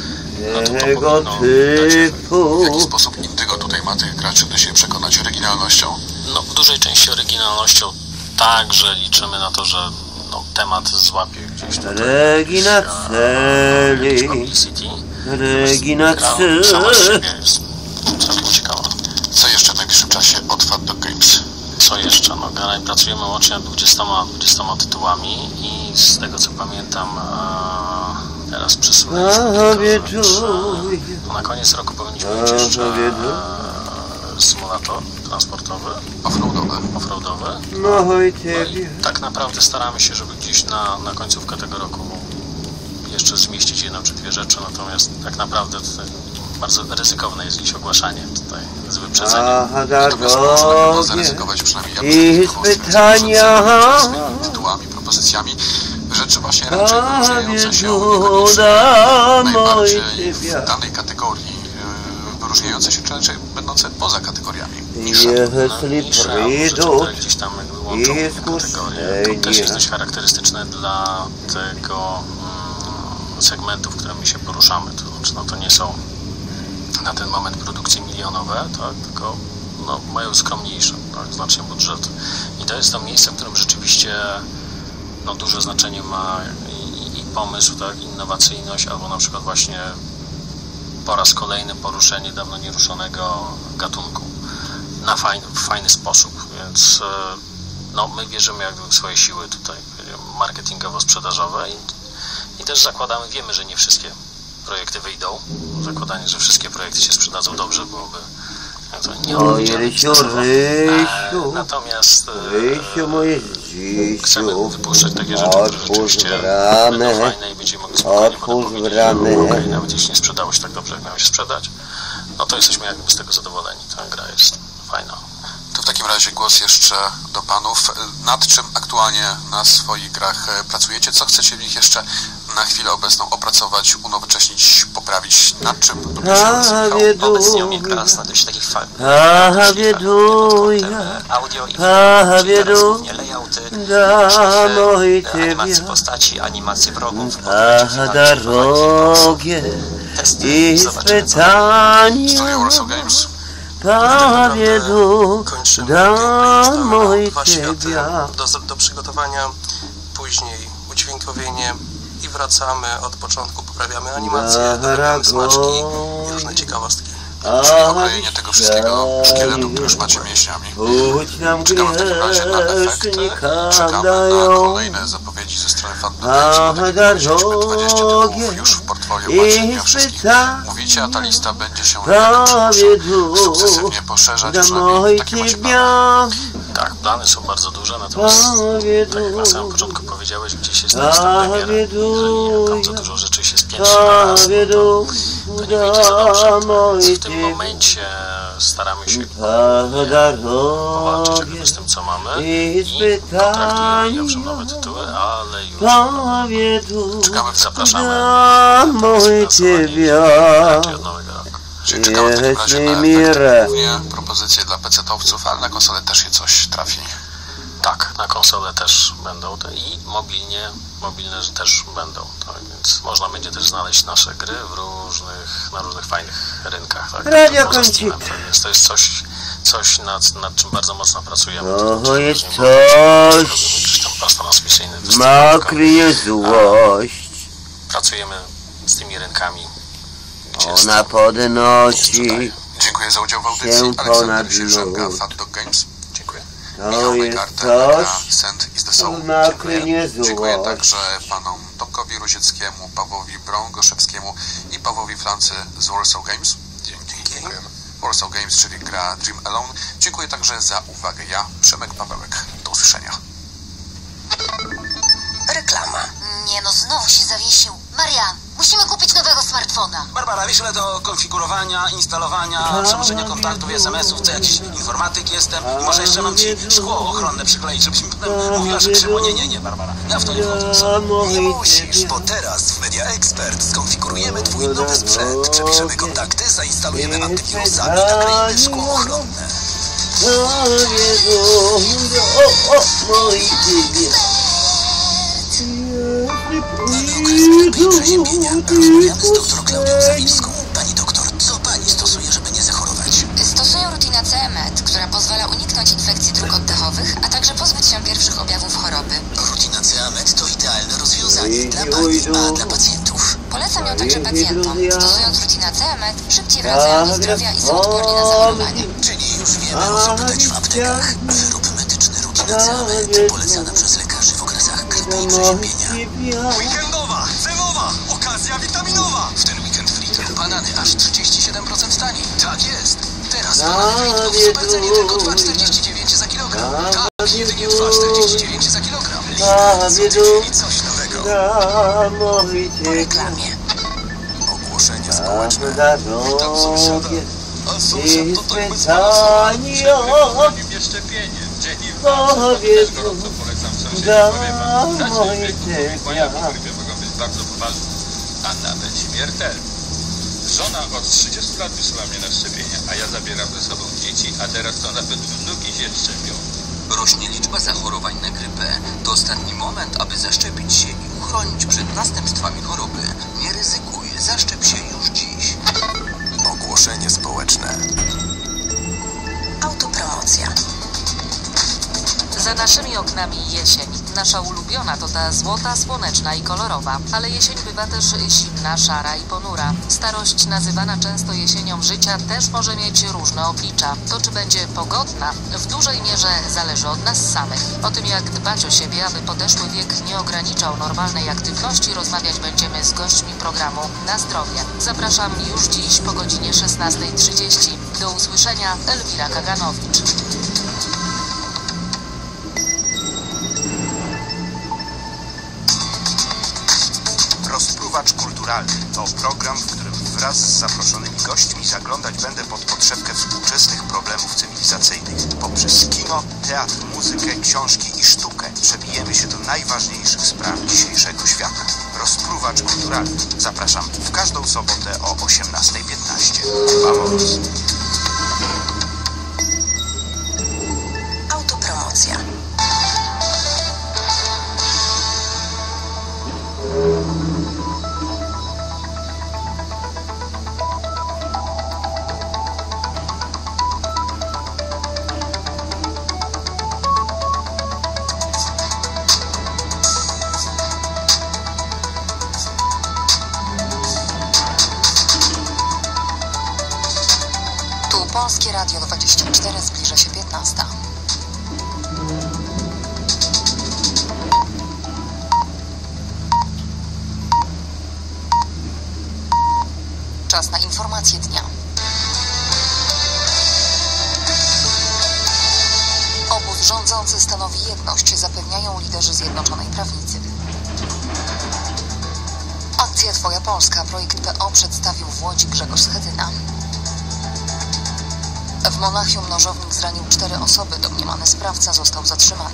w jaki sposób Indygo tutaj ma tych graczy do siebie przekonać oryginalnością? W dużej części oryginalnością, tak, że liczymy na to, że temat złapie gdzieś tutaj Regina Celi, Regina Celi. Sama z siebie jest całkiem ciekawa. Co jeszcze w najbliższym czasie od Fat Dog Games? Co jeszcze? Generalnie pracujemy łącznie nad 20 tytułami i z tego co pamiętam teraz przesunęliśmy to na koniec roku powinniśmy mieć jeszcze symulator transportowy, offroadowy. I tak naprawdę staramy się, żeby gdzieś na końcówkę tego roku jeszcze zmieścić jedną czy dwie rzeczy, natomiast tak naprawdę bardzo ryzykowne jest gdzieś ogłaszanie tutaj z wyprzedzeniem. Natomiast można zaryzykować przynajmniej pytania z tytułami, propozycjami rzeczy właśnie raczej wyróżniające się najbardziej w danej kategorii, wyróżniające się czy raczej będące poza kategoriami. Które gdzieś tam łączą kategorie. To też jest dość charakterystyczne dla tego segmentu, w którym my się poruszamy. To nie są na ten moment produkcje milionowe, tak, tylko mają skromniejsze, tak, znacznie budżet. I to jest to miejsce, w którym rzeczywiście duże znaczenie ma i pomysł, tak, innowacyjność, albo na przykład właśnie po raz kolejny poruszenie dawno nieruszonego gatunku w fajny sposób, więc my wierzymy jakby w swoje siły tutaj marketingowo-sprzedażowe i też zakładamy, wiemy, że nie wszystkie projekty wyjdą. Zakładanie, że wszystkie projekty się sprzedadzą dobrze byłoby natomiast chcemy wypuszczać takie rzeczy, które rzeczywiście będą fajne i będziemy mogli spokojnie powiedzieć, że nawet jeśli nie sprzedało się tak dobrze, jak miało się sprzedać, to jesteśmy jakby z tego zadowoleni. Ta gra jest fajna. To w takim razie głos jeszcze do panów. Nad czym aktualnie na swoich grach pracujecie? Co chcecie w nich jeszcze na chwilę obecną opracować, unowocześnić, poprawić? Nad czym? Obecnie umiem teraz na dość takich audio i teraz głównie layouty, animacje postaci, animacje wrogów, testy, zobaczymy co. Studio Warsaw Games. Kończymy właśnie do przygotowania, później udźwiękowienie i wracamy od początku, poprawiamy animacje, dodawiamy smaczki i różne ciekawostki. Czyli okrojenie tego wszystkiego szkieletu, który już macie mięśniami. Czekamy w takim razie na efekty, czekamy na kolejne zapowiedzi ze strony Fat Dog Games, bo tak jak powiedzieliśmy, 20 tytułów już w portfolio macie, nie wszystkich mówicie, a ta lista będzie się sukcesywnie poszerzać, przynajmniej takie macie plany. Tak, plany są bardzo duże, natomiast tak jak na samym początku powiedziałeś, gdzieś jest następna premiera. Jeżeli bardzo dużo rzeczy się spiętrzy na nas, to nie wyjdzie za dobrze. W tym momencie staramy się powalczyć jakby z tym, co mamy i kontraktujemy owszem nowe tytuły, ale już zapraszamy na od nowego roku. Czyli czekamy w takim razie na efekty, głównie propozycje dla PC-towców, ale na konsolę też się coś trafi. Tak, na konsolę też będą i mobilne też będą. Tak, więc można będzie też znaleźć nasze gry na różnych fajnych rynkach. Tak, poza Steamem, tak, więc to jest coś nad czym bardzo mocno pracujemy. To jest coś, ma kryje złość. Pracujemy z tymi rynkami Ona podnosi Dziękuję za udział w audycji. się Aleksander ponad Sierżanka, lód. Fat Dog Games. Dziękuję. To Michał jest Wegarta, coś, Send is the Soul. na Dziękuję. krynie Dziękuję złość. także panom Tomkowi Ruzieckiemu, Pawłowi Brągoszewskiemu i Pawłowi Francy z Warsaw Games. Dziękujemy. Warsaw Games, czyli gra Dream Alone. Dziękuję także za uwagę. Ja, Przemek Pawełek. Do usłyszenia. Reklama. Nie no, znowu się zawiesił. Marian, musimy kupić nowego smartfona. Barbara, wiesz ile do konfigurowania, instalowania, przełączenia kontaktów i SMS-ów, co jakiś informatyk jestem i może jeszcze mam ci szkło ochronne przykleić, żebyś mi potem mówiła, że krzywo. Nie, Barbara, ja w to nie wchodzę. Nie musisz, bo teraz w Media Expert skonfigurujemy twój nowy sprzęt, przepiszemy kontakty, zainstalujemy antywirusa i nakleimy szkło ochronne. Okres przeziębienia. Rozmawiamy z doktor Klaudią Zawilską. Pani doktor, co pani stosuje, żeby nie zachorować? Stosuję rutinę CEMED, która pozwala uniknąć infekcji dróg oddechowych, a także pozbyć się pierwszych objawów choroby. Rutina CEMED to idealne rozwiązanie dla pani, a dla pacjentów. Polecam ją także pacjentom. Stosując rutinę CEMED, szybciej wracają do zdrowia i są odporni na zachorowania. Czyli już wiemy, o co pytać w aptekach. Wyrób medyczny Rutina CEMED polecana przez lekarzy w okresach grypy i przeziębienia. Weekendowa, celowa, okazja witaminowa. W ten weekend Fritter banany aż 37% taniej. Tak jest. Teraz banany Fritter w supercenie tylko 2,49 za kilogram. Tak, jedynie 2,49 za kilogram. Lidl coś nowego. Po reklamie. Ogłoszenie społeczne. Witam sąsiada. A sąsiad to tak bez pana zrobił szczepienie. Dzień też gorąco polecam sąsiedztwo, wie pan. Znacznie wieku pojawy grypy mogą być bardzo poważne, a nawet śmiertelne. Żona od 30 lat wysyła mnie na szczepienia, a ja zabieram ze sobą dzieci, a teraz to nawet wnuki się szczepią. Rośnie liczba zachorowań na grypę. To ostatni moment, aby zaszczepić się i uchronić przed następstwami choroby. Nie ryzykuj, zaszczep się już dziś. Ogłoszenie społeczne. Autopromocja. Za naszymi oknami jesień. Nasza ulubiona to ta złota, słoneczna i kolorowa, ale jesień bywa też zimna, szara i ponura. Starość, nazywana często jesienią życia, też może mieć różne oblicza. To, czy będzie pogodna, w dużej mierze zależy od nas samych. O tym, jak dbać o siebie, aby podeszły wiek nie ograniczał normalnej aktywności, rozmawiać będziemy z gośćmi programu Na Zdrowie. Zapraszam już dziś po godzinie 16:30. Do usłyszenia, Elwira Kaganowicz. Rozpruwacz kulturalny to program, w którym wraz z zaproszonymi gośćmi zaglądać będę pod podszewkę współczesnych problemów cywilizacyjnych. Poprzez kino, teatr, muzykę, książki i sztukę przebijemy się do najważniejszych spraw dzisiejszego świata. Rozpruwacz kulturalny. Zapraszam w każdą sobotę o 18:15. Vamos! Autopromocja. Polskie Radio 24, zbliża się 15. Czas na informacje dnia. Obóz rządzący stanowi jedność, zapewniają liderzy Zjednoczonej Prawicy. Akcja Twoja Polska, projekt PO przedstawił w Łodzi Grzegorz Schetyna. W Monachium nożownik zranił 4 osoby, domniemany sprawca został zatrzymany.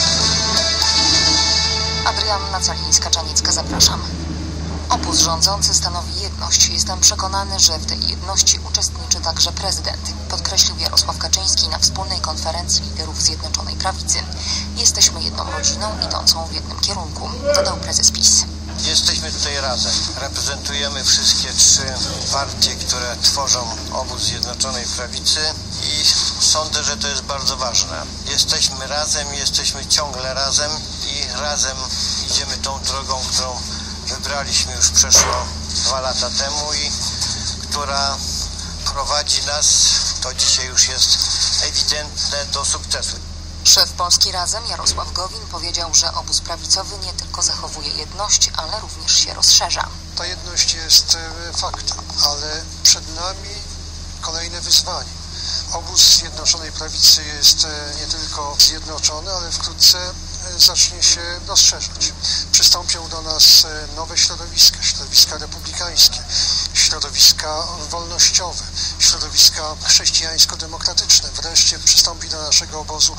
Adrianna Calińska-Czaniecka, zapraszam. Obóz rządzący stanowi jedność. Jestem przekonany, że w tej jedności uczestniczy także prezydent, podkreślił Jarosław Kaczyński na wspólnej konferencji liderów Zjednoczonej Prawicy. Jesteśmy jedną rodziną idącą w jednym kierunku, dodał prezes PiS. Jesteśmy tutaj razem. Reprezentujemy wszystkie 3 partie, które tworzą obóz Zjednoczonej Prawicy i sądzę, że to jest bardzo ważne. Jesteśmy razem, jesteśmy ciągle razem i razem idziemy tą drogą, którą wybraliśmy już przeszło 2 lata temu i która prowadzi nas, to dzisiaj już jest ewidentne, do sukcesu. Szef Polski Razem Jarosław Gowin powiedział, że obóz prawicowy nie tylko zachowuje jedność, ale również się rozszerza. Ta jedność jest faktem, ale przed nami kolejne wyzwanie. Obóz Zjednoczonej Prawicy jest nie tylko zjednoczony, ale wkrótce zacznie się rozszerzać. Przystąpią do nas nowe środowiska republikańskie, środowiska wolnościowe, środowiska chrześcijańsko-demokratyczne. Wreszcie przystąpi do naszego obozu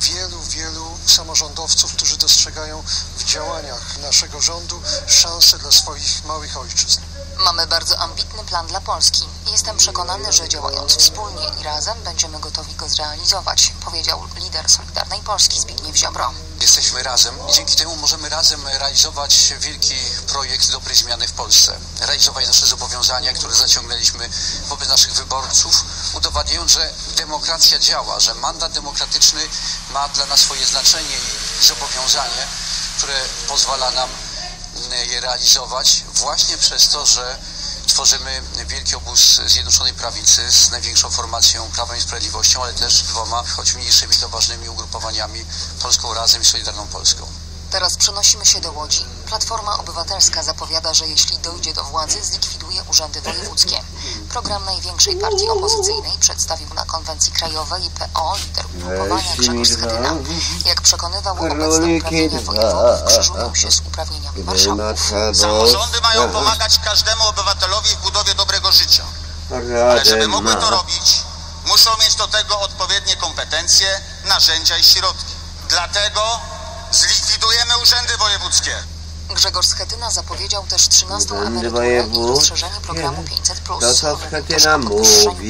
wielu samorządowców, którzy dostrzegają w działaniach naszego rządu szansę dla swoich małych ojczyzn. Mamy bardzo ambitny plan dla Polski. Jestem przekonany, że działając wspólnie i razem będziemy gotowi go zrealizować, powiedział lider Solidarnej Polski Zbigniew Ziobro. Jesteśmy razem i dzięki temu możemy razem realizować wielki projekt dobrej zmiany w Polsce. Realizować nasze zobowiązania, które zaciągnęliśmy wobec naszych wyborców, udowadniając, że demokracja działa, że mandat demokratyczny ma dla nas swoje znaczenie i zobowiązanie, które pozwala nam je realizować właśnie przez to, że tworzymy wielki obóz Zjednoczonej Prawicy z największą formacją Prawem i Sprawiedliwością, ale też dwoma, choć mniejszymi, to ważnymi ugrupowaniami Polską Razem i Solidarną Polską. Teraz przenosimy się do Łodzi. Platforma Obywatelska zapowiada, że jeśli dojdzie do władzy, zlikwiduje urzędy wojewódzkie. Program największej partii opozycyjnej przedstawił na konwencji krajowej PO lider ugrupowania Grzegorz Schetyna. Jak przekonywał, obecne uprawnienia wojewodów krzyżują się z uprawnieniami marszałków. Samorządy mają pomagać każdemu obywatelowi w budowie dobrego życia. Ale żeby mogły to robić, muszą mieć do tego odpowiednie kompetencje, narzędzia i środki. Dlatego zlikwidujemy urzędy wojewódzkie. Grzegorz Schetyna zapowiedział też 13. emeryturę i rozszerzenie programu 500+. To co Schetyna mówi,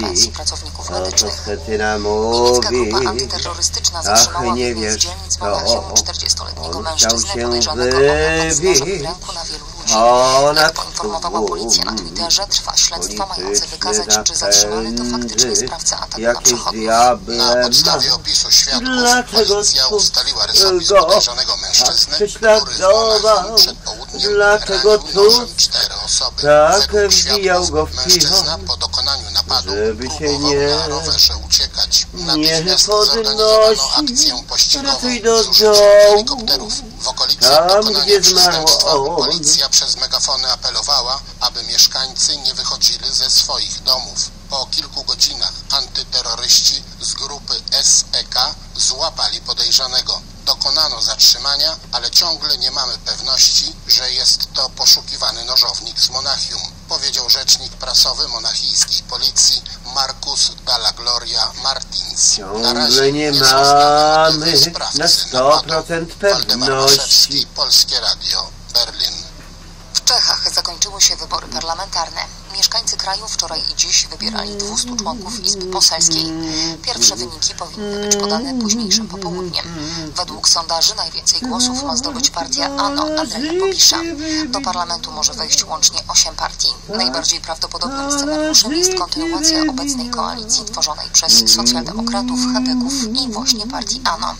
Niemiecka grupa antyterrorystyczna zatrzymała w jednej z dzielnic Monachium 40-letniego mężczyznę podejrzanego o napad z nożem w ręku na wielu ludzi. Jak poinformowała policja na Twitterze, trwa śledztwo mające wykazać, czy zatrzymany to faktyczny sprawca ataku na przechodniów. Na podstawie opisu świadków policja ustaliła rysopis podejrzanego mężczyzny, który złamał przed południem ranił nożem 4 osoby. Tak wbijał go w mężczyzna po dokonaniu napadu próbował na rowerze uciekać. Nie Natychmiast zorganizowano akcję pościgową z użyciem helikopterów. W okolicach dokonania przestępstwa policja przez megafony apelowała, aby mieszkańcy nie wychodzili ze swoich domów. Po kilku godzinach antyterroryści z grupy SEK złapali podejrzanego. Dokonano zatrzymania, ale ciągle nie mamy pewności, że jest to poszukiwany nożownik z Monachium, powiedział rzecznik prasowy monachijskiej policji Marcus Dalla Gloria Martins. Na razie nie mamy na 100% pewności. Polskie Radio, Berlin. W Czechach zakończyły się wybory parlamentarne. Mieszkańcy kraju wczoraj i dziś wybierali 200 członków Izby Poselskiej. Pierwsze wyniki powinny być podane późniejszym popołudniem. Według sondaży najwięcej głosów ma zdobyć partia ANO Andrzeja Babisza. Do parlamentu może wejść łącznie 8 partii. Najbardziej prawdopodobnym scenariuszem jest kontynuacja obecnej koalicji tworzonej przez socjaldemokratów, chadeków i właśnie partii ANO.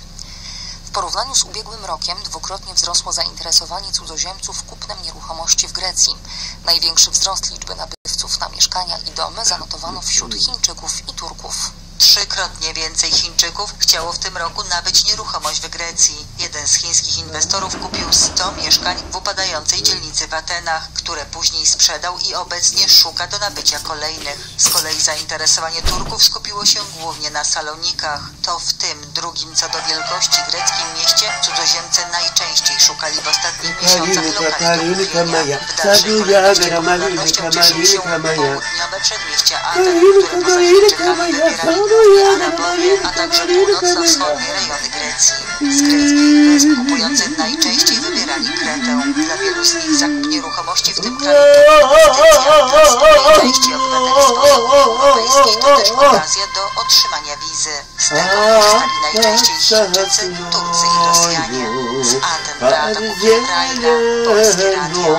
W porównaniu z ubiegłym rokiem dwukrotnie wzrosło zainteresowanie cudzoziemców kupnem nieruchomości w Grecji. Największy wzrost liczby nabywców na mieszkania i domy zanotowano wśród Chińczyków i Turków. Trzykrotnie więcej Chińczyków chciało w tym roku nabyć nieruchomość w Grecji. Jeden z chińskich inwestorów kupił 100 mieszkań w upadającej dzielnicy w Atenach, które później sprzedał i obecnie szuka do nabycia kolejnych. Z kolei zainteresowanie Turków skupiło się głównie na Salonikach. To w tym drugim co do wielkości greckim mieście cudzoziemcy najczęściej szukali w ostatnich miesiącach lokali do kupienia. W dalszej kolejności popularnością cieszył się południowe przedmieścia Aten, które poza Chińczykami wybierali Arabowie, a także północno-wschodnie rejony Grecji. Z greckich wysp kupujący najczęściej wybierali Kretę. Dla wielu z nich zakup nieruchomości w tym kraju to inwestycja, dla sporej części obywateli europejskiej to też okazja do otrzymania wizy. Z tego korzystali najczęściej Chińczycy, Turcy i Rosjanie. Z Aten Beata Kukiel-Rajna, Polskie Radio.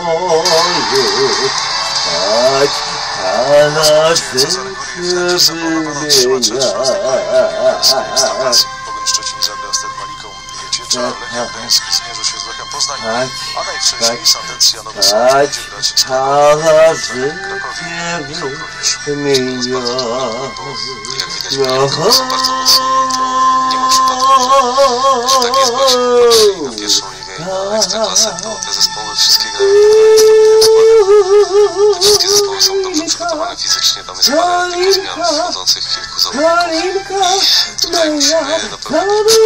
Pogoń Szczecin zagra z Termaliką Jeciecza. Lechia Gdańsk zmierzy się z Lechem Poznaniu, Chodź, a najwcześniej chodź, Sandecja Nowy chodź, Sąd będzie grać w chodź, Krakowie. Michał Krowisz. zmienia. Jak widać, projekty są bardzo mocni. Nie ma przypadku, że tak jest właśnie patrzyli na pierwszą ligę i na Ekstraklasę, to te zespoły wszystkie grają te wszystkie zespoły są dobrze przygotowane fizycznie, tam jest parę tylko zmian wchodzących kilku zawodników i tutaj musimy na pewno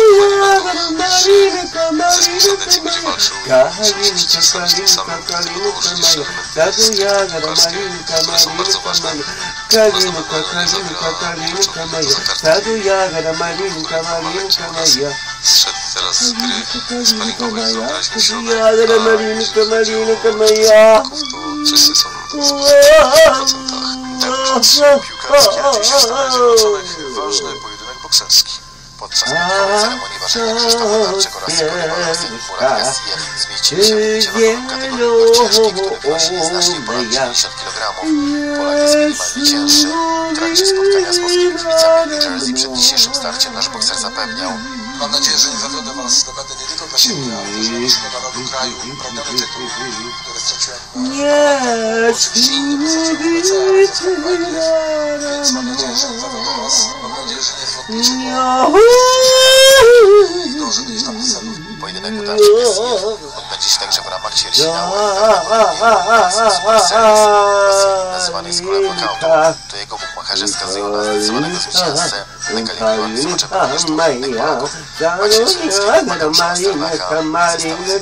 być przygotowani na to, że zespół Sandecji będzie walczył i musicie przedstawić tym samym tylko najważniejsze elementy piłkarskie, które są bardzo ważne dla zdobywania kluczowych meczów zszedł teraz z gry sparingowej, wyobraźmy środek, a jeśli chodzi o to wszyscy są w 100%. Piłkarskie, a dziś w Stanach Zjednoczonych ważny pojedynek bokserski. Podczas kontroli ceremonii ważenia Krzysztofa Tarczego oraz Polaka Stefura Garcia zmieścili się w wagon kategorii ciężkiej, który waży znacznie ponad 90 kg. Polak jest minimalnie cięższy. W trakcie spotkania z moskimi kibicami New Jersey przed dzisiejszym starciem nasz bokser zapewniał: mam nadzieję, że nie zawiodę was, naprawdę nie tylko dla siebie, ale też dla naszego narodu, kraju. Pragniomy tytuł, który straciłem oczywiście inni postaci więc mam nadzieję, że nie zawiodę was. Mam nadzieję, że nie zwątpicie, bo dążę gdzieś tam do celu. Pojedynek utarczy odbędzie się także w ramach ćwierćfinału nazywanej z królem knockoutu. To jego bukmacherzy wskazują na zdecydowanego zwycięzcę. Na gali zobaczymy jeszcze innych Polaków. Maciej Zieliński, Mateusz Pasternacha,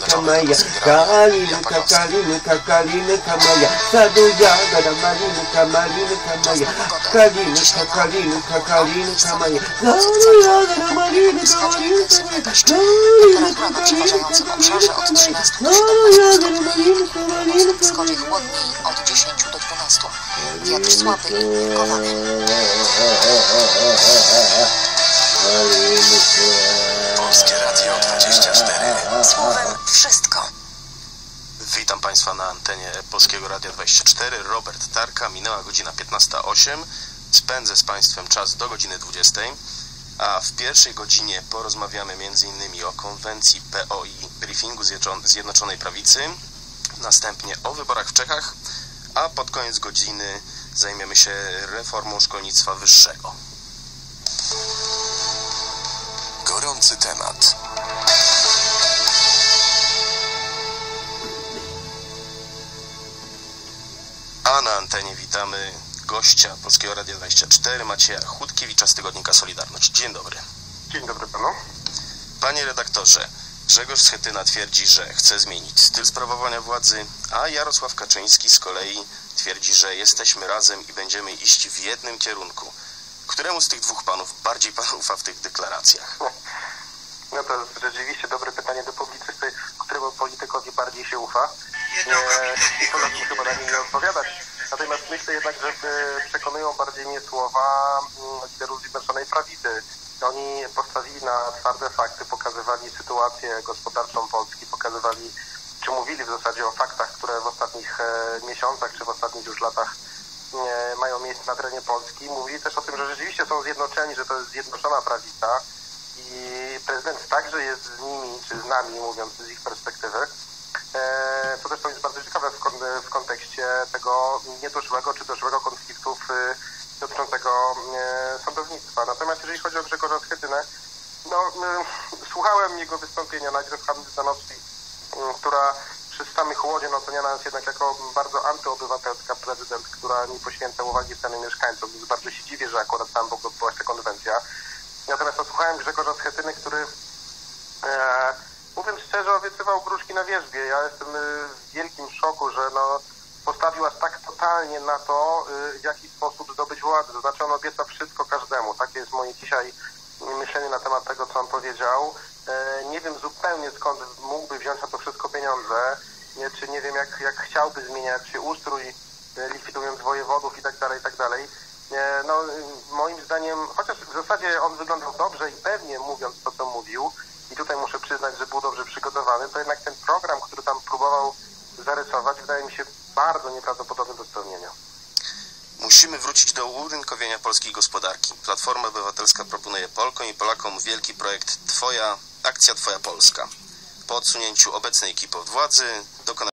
Temperatura na przeważającym obszarze od 13 do 17 stopni. W wschodzie chłodniej od 10 do 12. Wiatr słaby i wilgotny. Polskie Radio 24. Słowem wszystko. Witam Państwa na antenie Polskiego Radia 24. Robert Tarka, minęła godzina 15:08. Spędzę z Państwem czas do godziny 20. A w pierwszej godzinie porozmawiamy m.in. o konwencji PO i briefingu Zjednoczonej Prawicy, następnie o wyborach w Czechach, a pod koniec godziny zajmiemy się reformą szkolnictwa wyższego. Gorący temat. A na antenie witamy gościa Polskiego Radia 24, Macieja Chudkiewicza z tygodnika Solidarność. Dzień dobry. Dzień dobry panu. Panie redaktorze, Grzegorz Schetyna twierdzi, że chce zmienić styl sprawowania władzy, a Jarosław Kaczyński z kolei twierdzi, że jesteśmy razem i będziemy iść w jednym kierunku. Któremu z tych dwóch panów bardziej pan ufa w tych deklaracjach? No to jest rzeczywiście dobre pytanie do publicysty, któremu politykowi bardziej się ufa. I to mi chyba na nie nie odpowiadać. Natomiast myślę jednak, że przekonują bardziej mnie słowa liderów Zjednoczonej Prawicy. Oni postawili na twarde fakty, pokazywali sytuację gospodarczą Polski, pokazywali, czy mówili w zasadzie o faktach, które w ostatnich miesiącach, czy w ostatnich już latach mają miejsce na terenie Polski. Mówili też o tym, że rzeczywiście są zjednoczeni, że to jest Zjednoczona Prawica i prezydent także jest z nimi, czy z nami, mówiąc z ich perspektywy. Co zresztą jest bardzo ciekawe w kontekście tego niedoszłego czy doszłego konfliktu dotyczącego sądownictwa. Natomiast jeżeli chodzi o Grzegorza Schetynę, no, słuchałem jego wystąpienia najpierw Hanny Zdanowskiej, która przez samych łodzian oceniana jest jednak jako bardzo antyobywatelska prezydent, która nie poświęca uwagi samym mieszkańcom, więc bardzo się dziwię, że akurat tam w ogóle była ta konwencja. Natomiast posłuchałem Grzegorza Schetyny, który mówiąc szczerze, obiecywał gruszki na wierzbie. Ja jestem w wielkim szoku, że no, postawił aż tak totalnie na to, w jaki sposób zdobyć władzę. To znaczy on obieca wszystko każdemu. Takie jest moje dzisiaj myślenie na temat tego, co on powiedział. Nie wiem zupełnie skąd mógłby wziąć na to wszystko pieniądze, czy nie wiem jak chciałby zmieniać ustrój, likwidując wojewodów i tak dalej. No, moim zdaniem, chociaż w zasadzie on wyglądał dobrze i pewnie mówiąc to, co mówił, i tutaj muszę przyznać, że był dobrze przygotowany, to jednak ten program, który tam próbował zarysować, wydaje mi się bardzo nieprawdopodobny do spełnienia. Musimy wrócić do urynkowienia polskiej gospodarki. Platforma Obywatelska proponuje Polkom i Polakom wielki projekt Twoja akcja, Twoja Polska. Po odsunięciu obecnej ekipy od władzy dokonał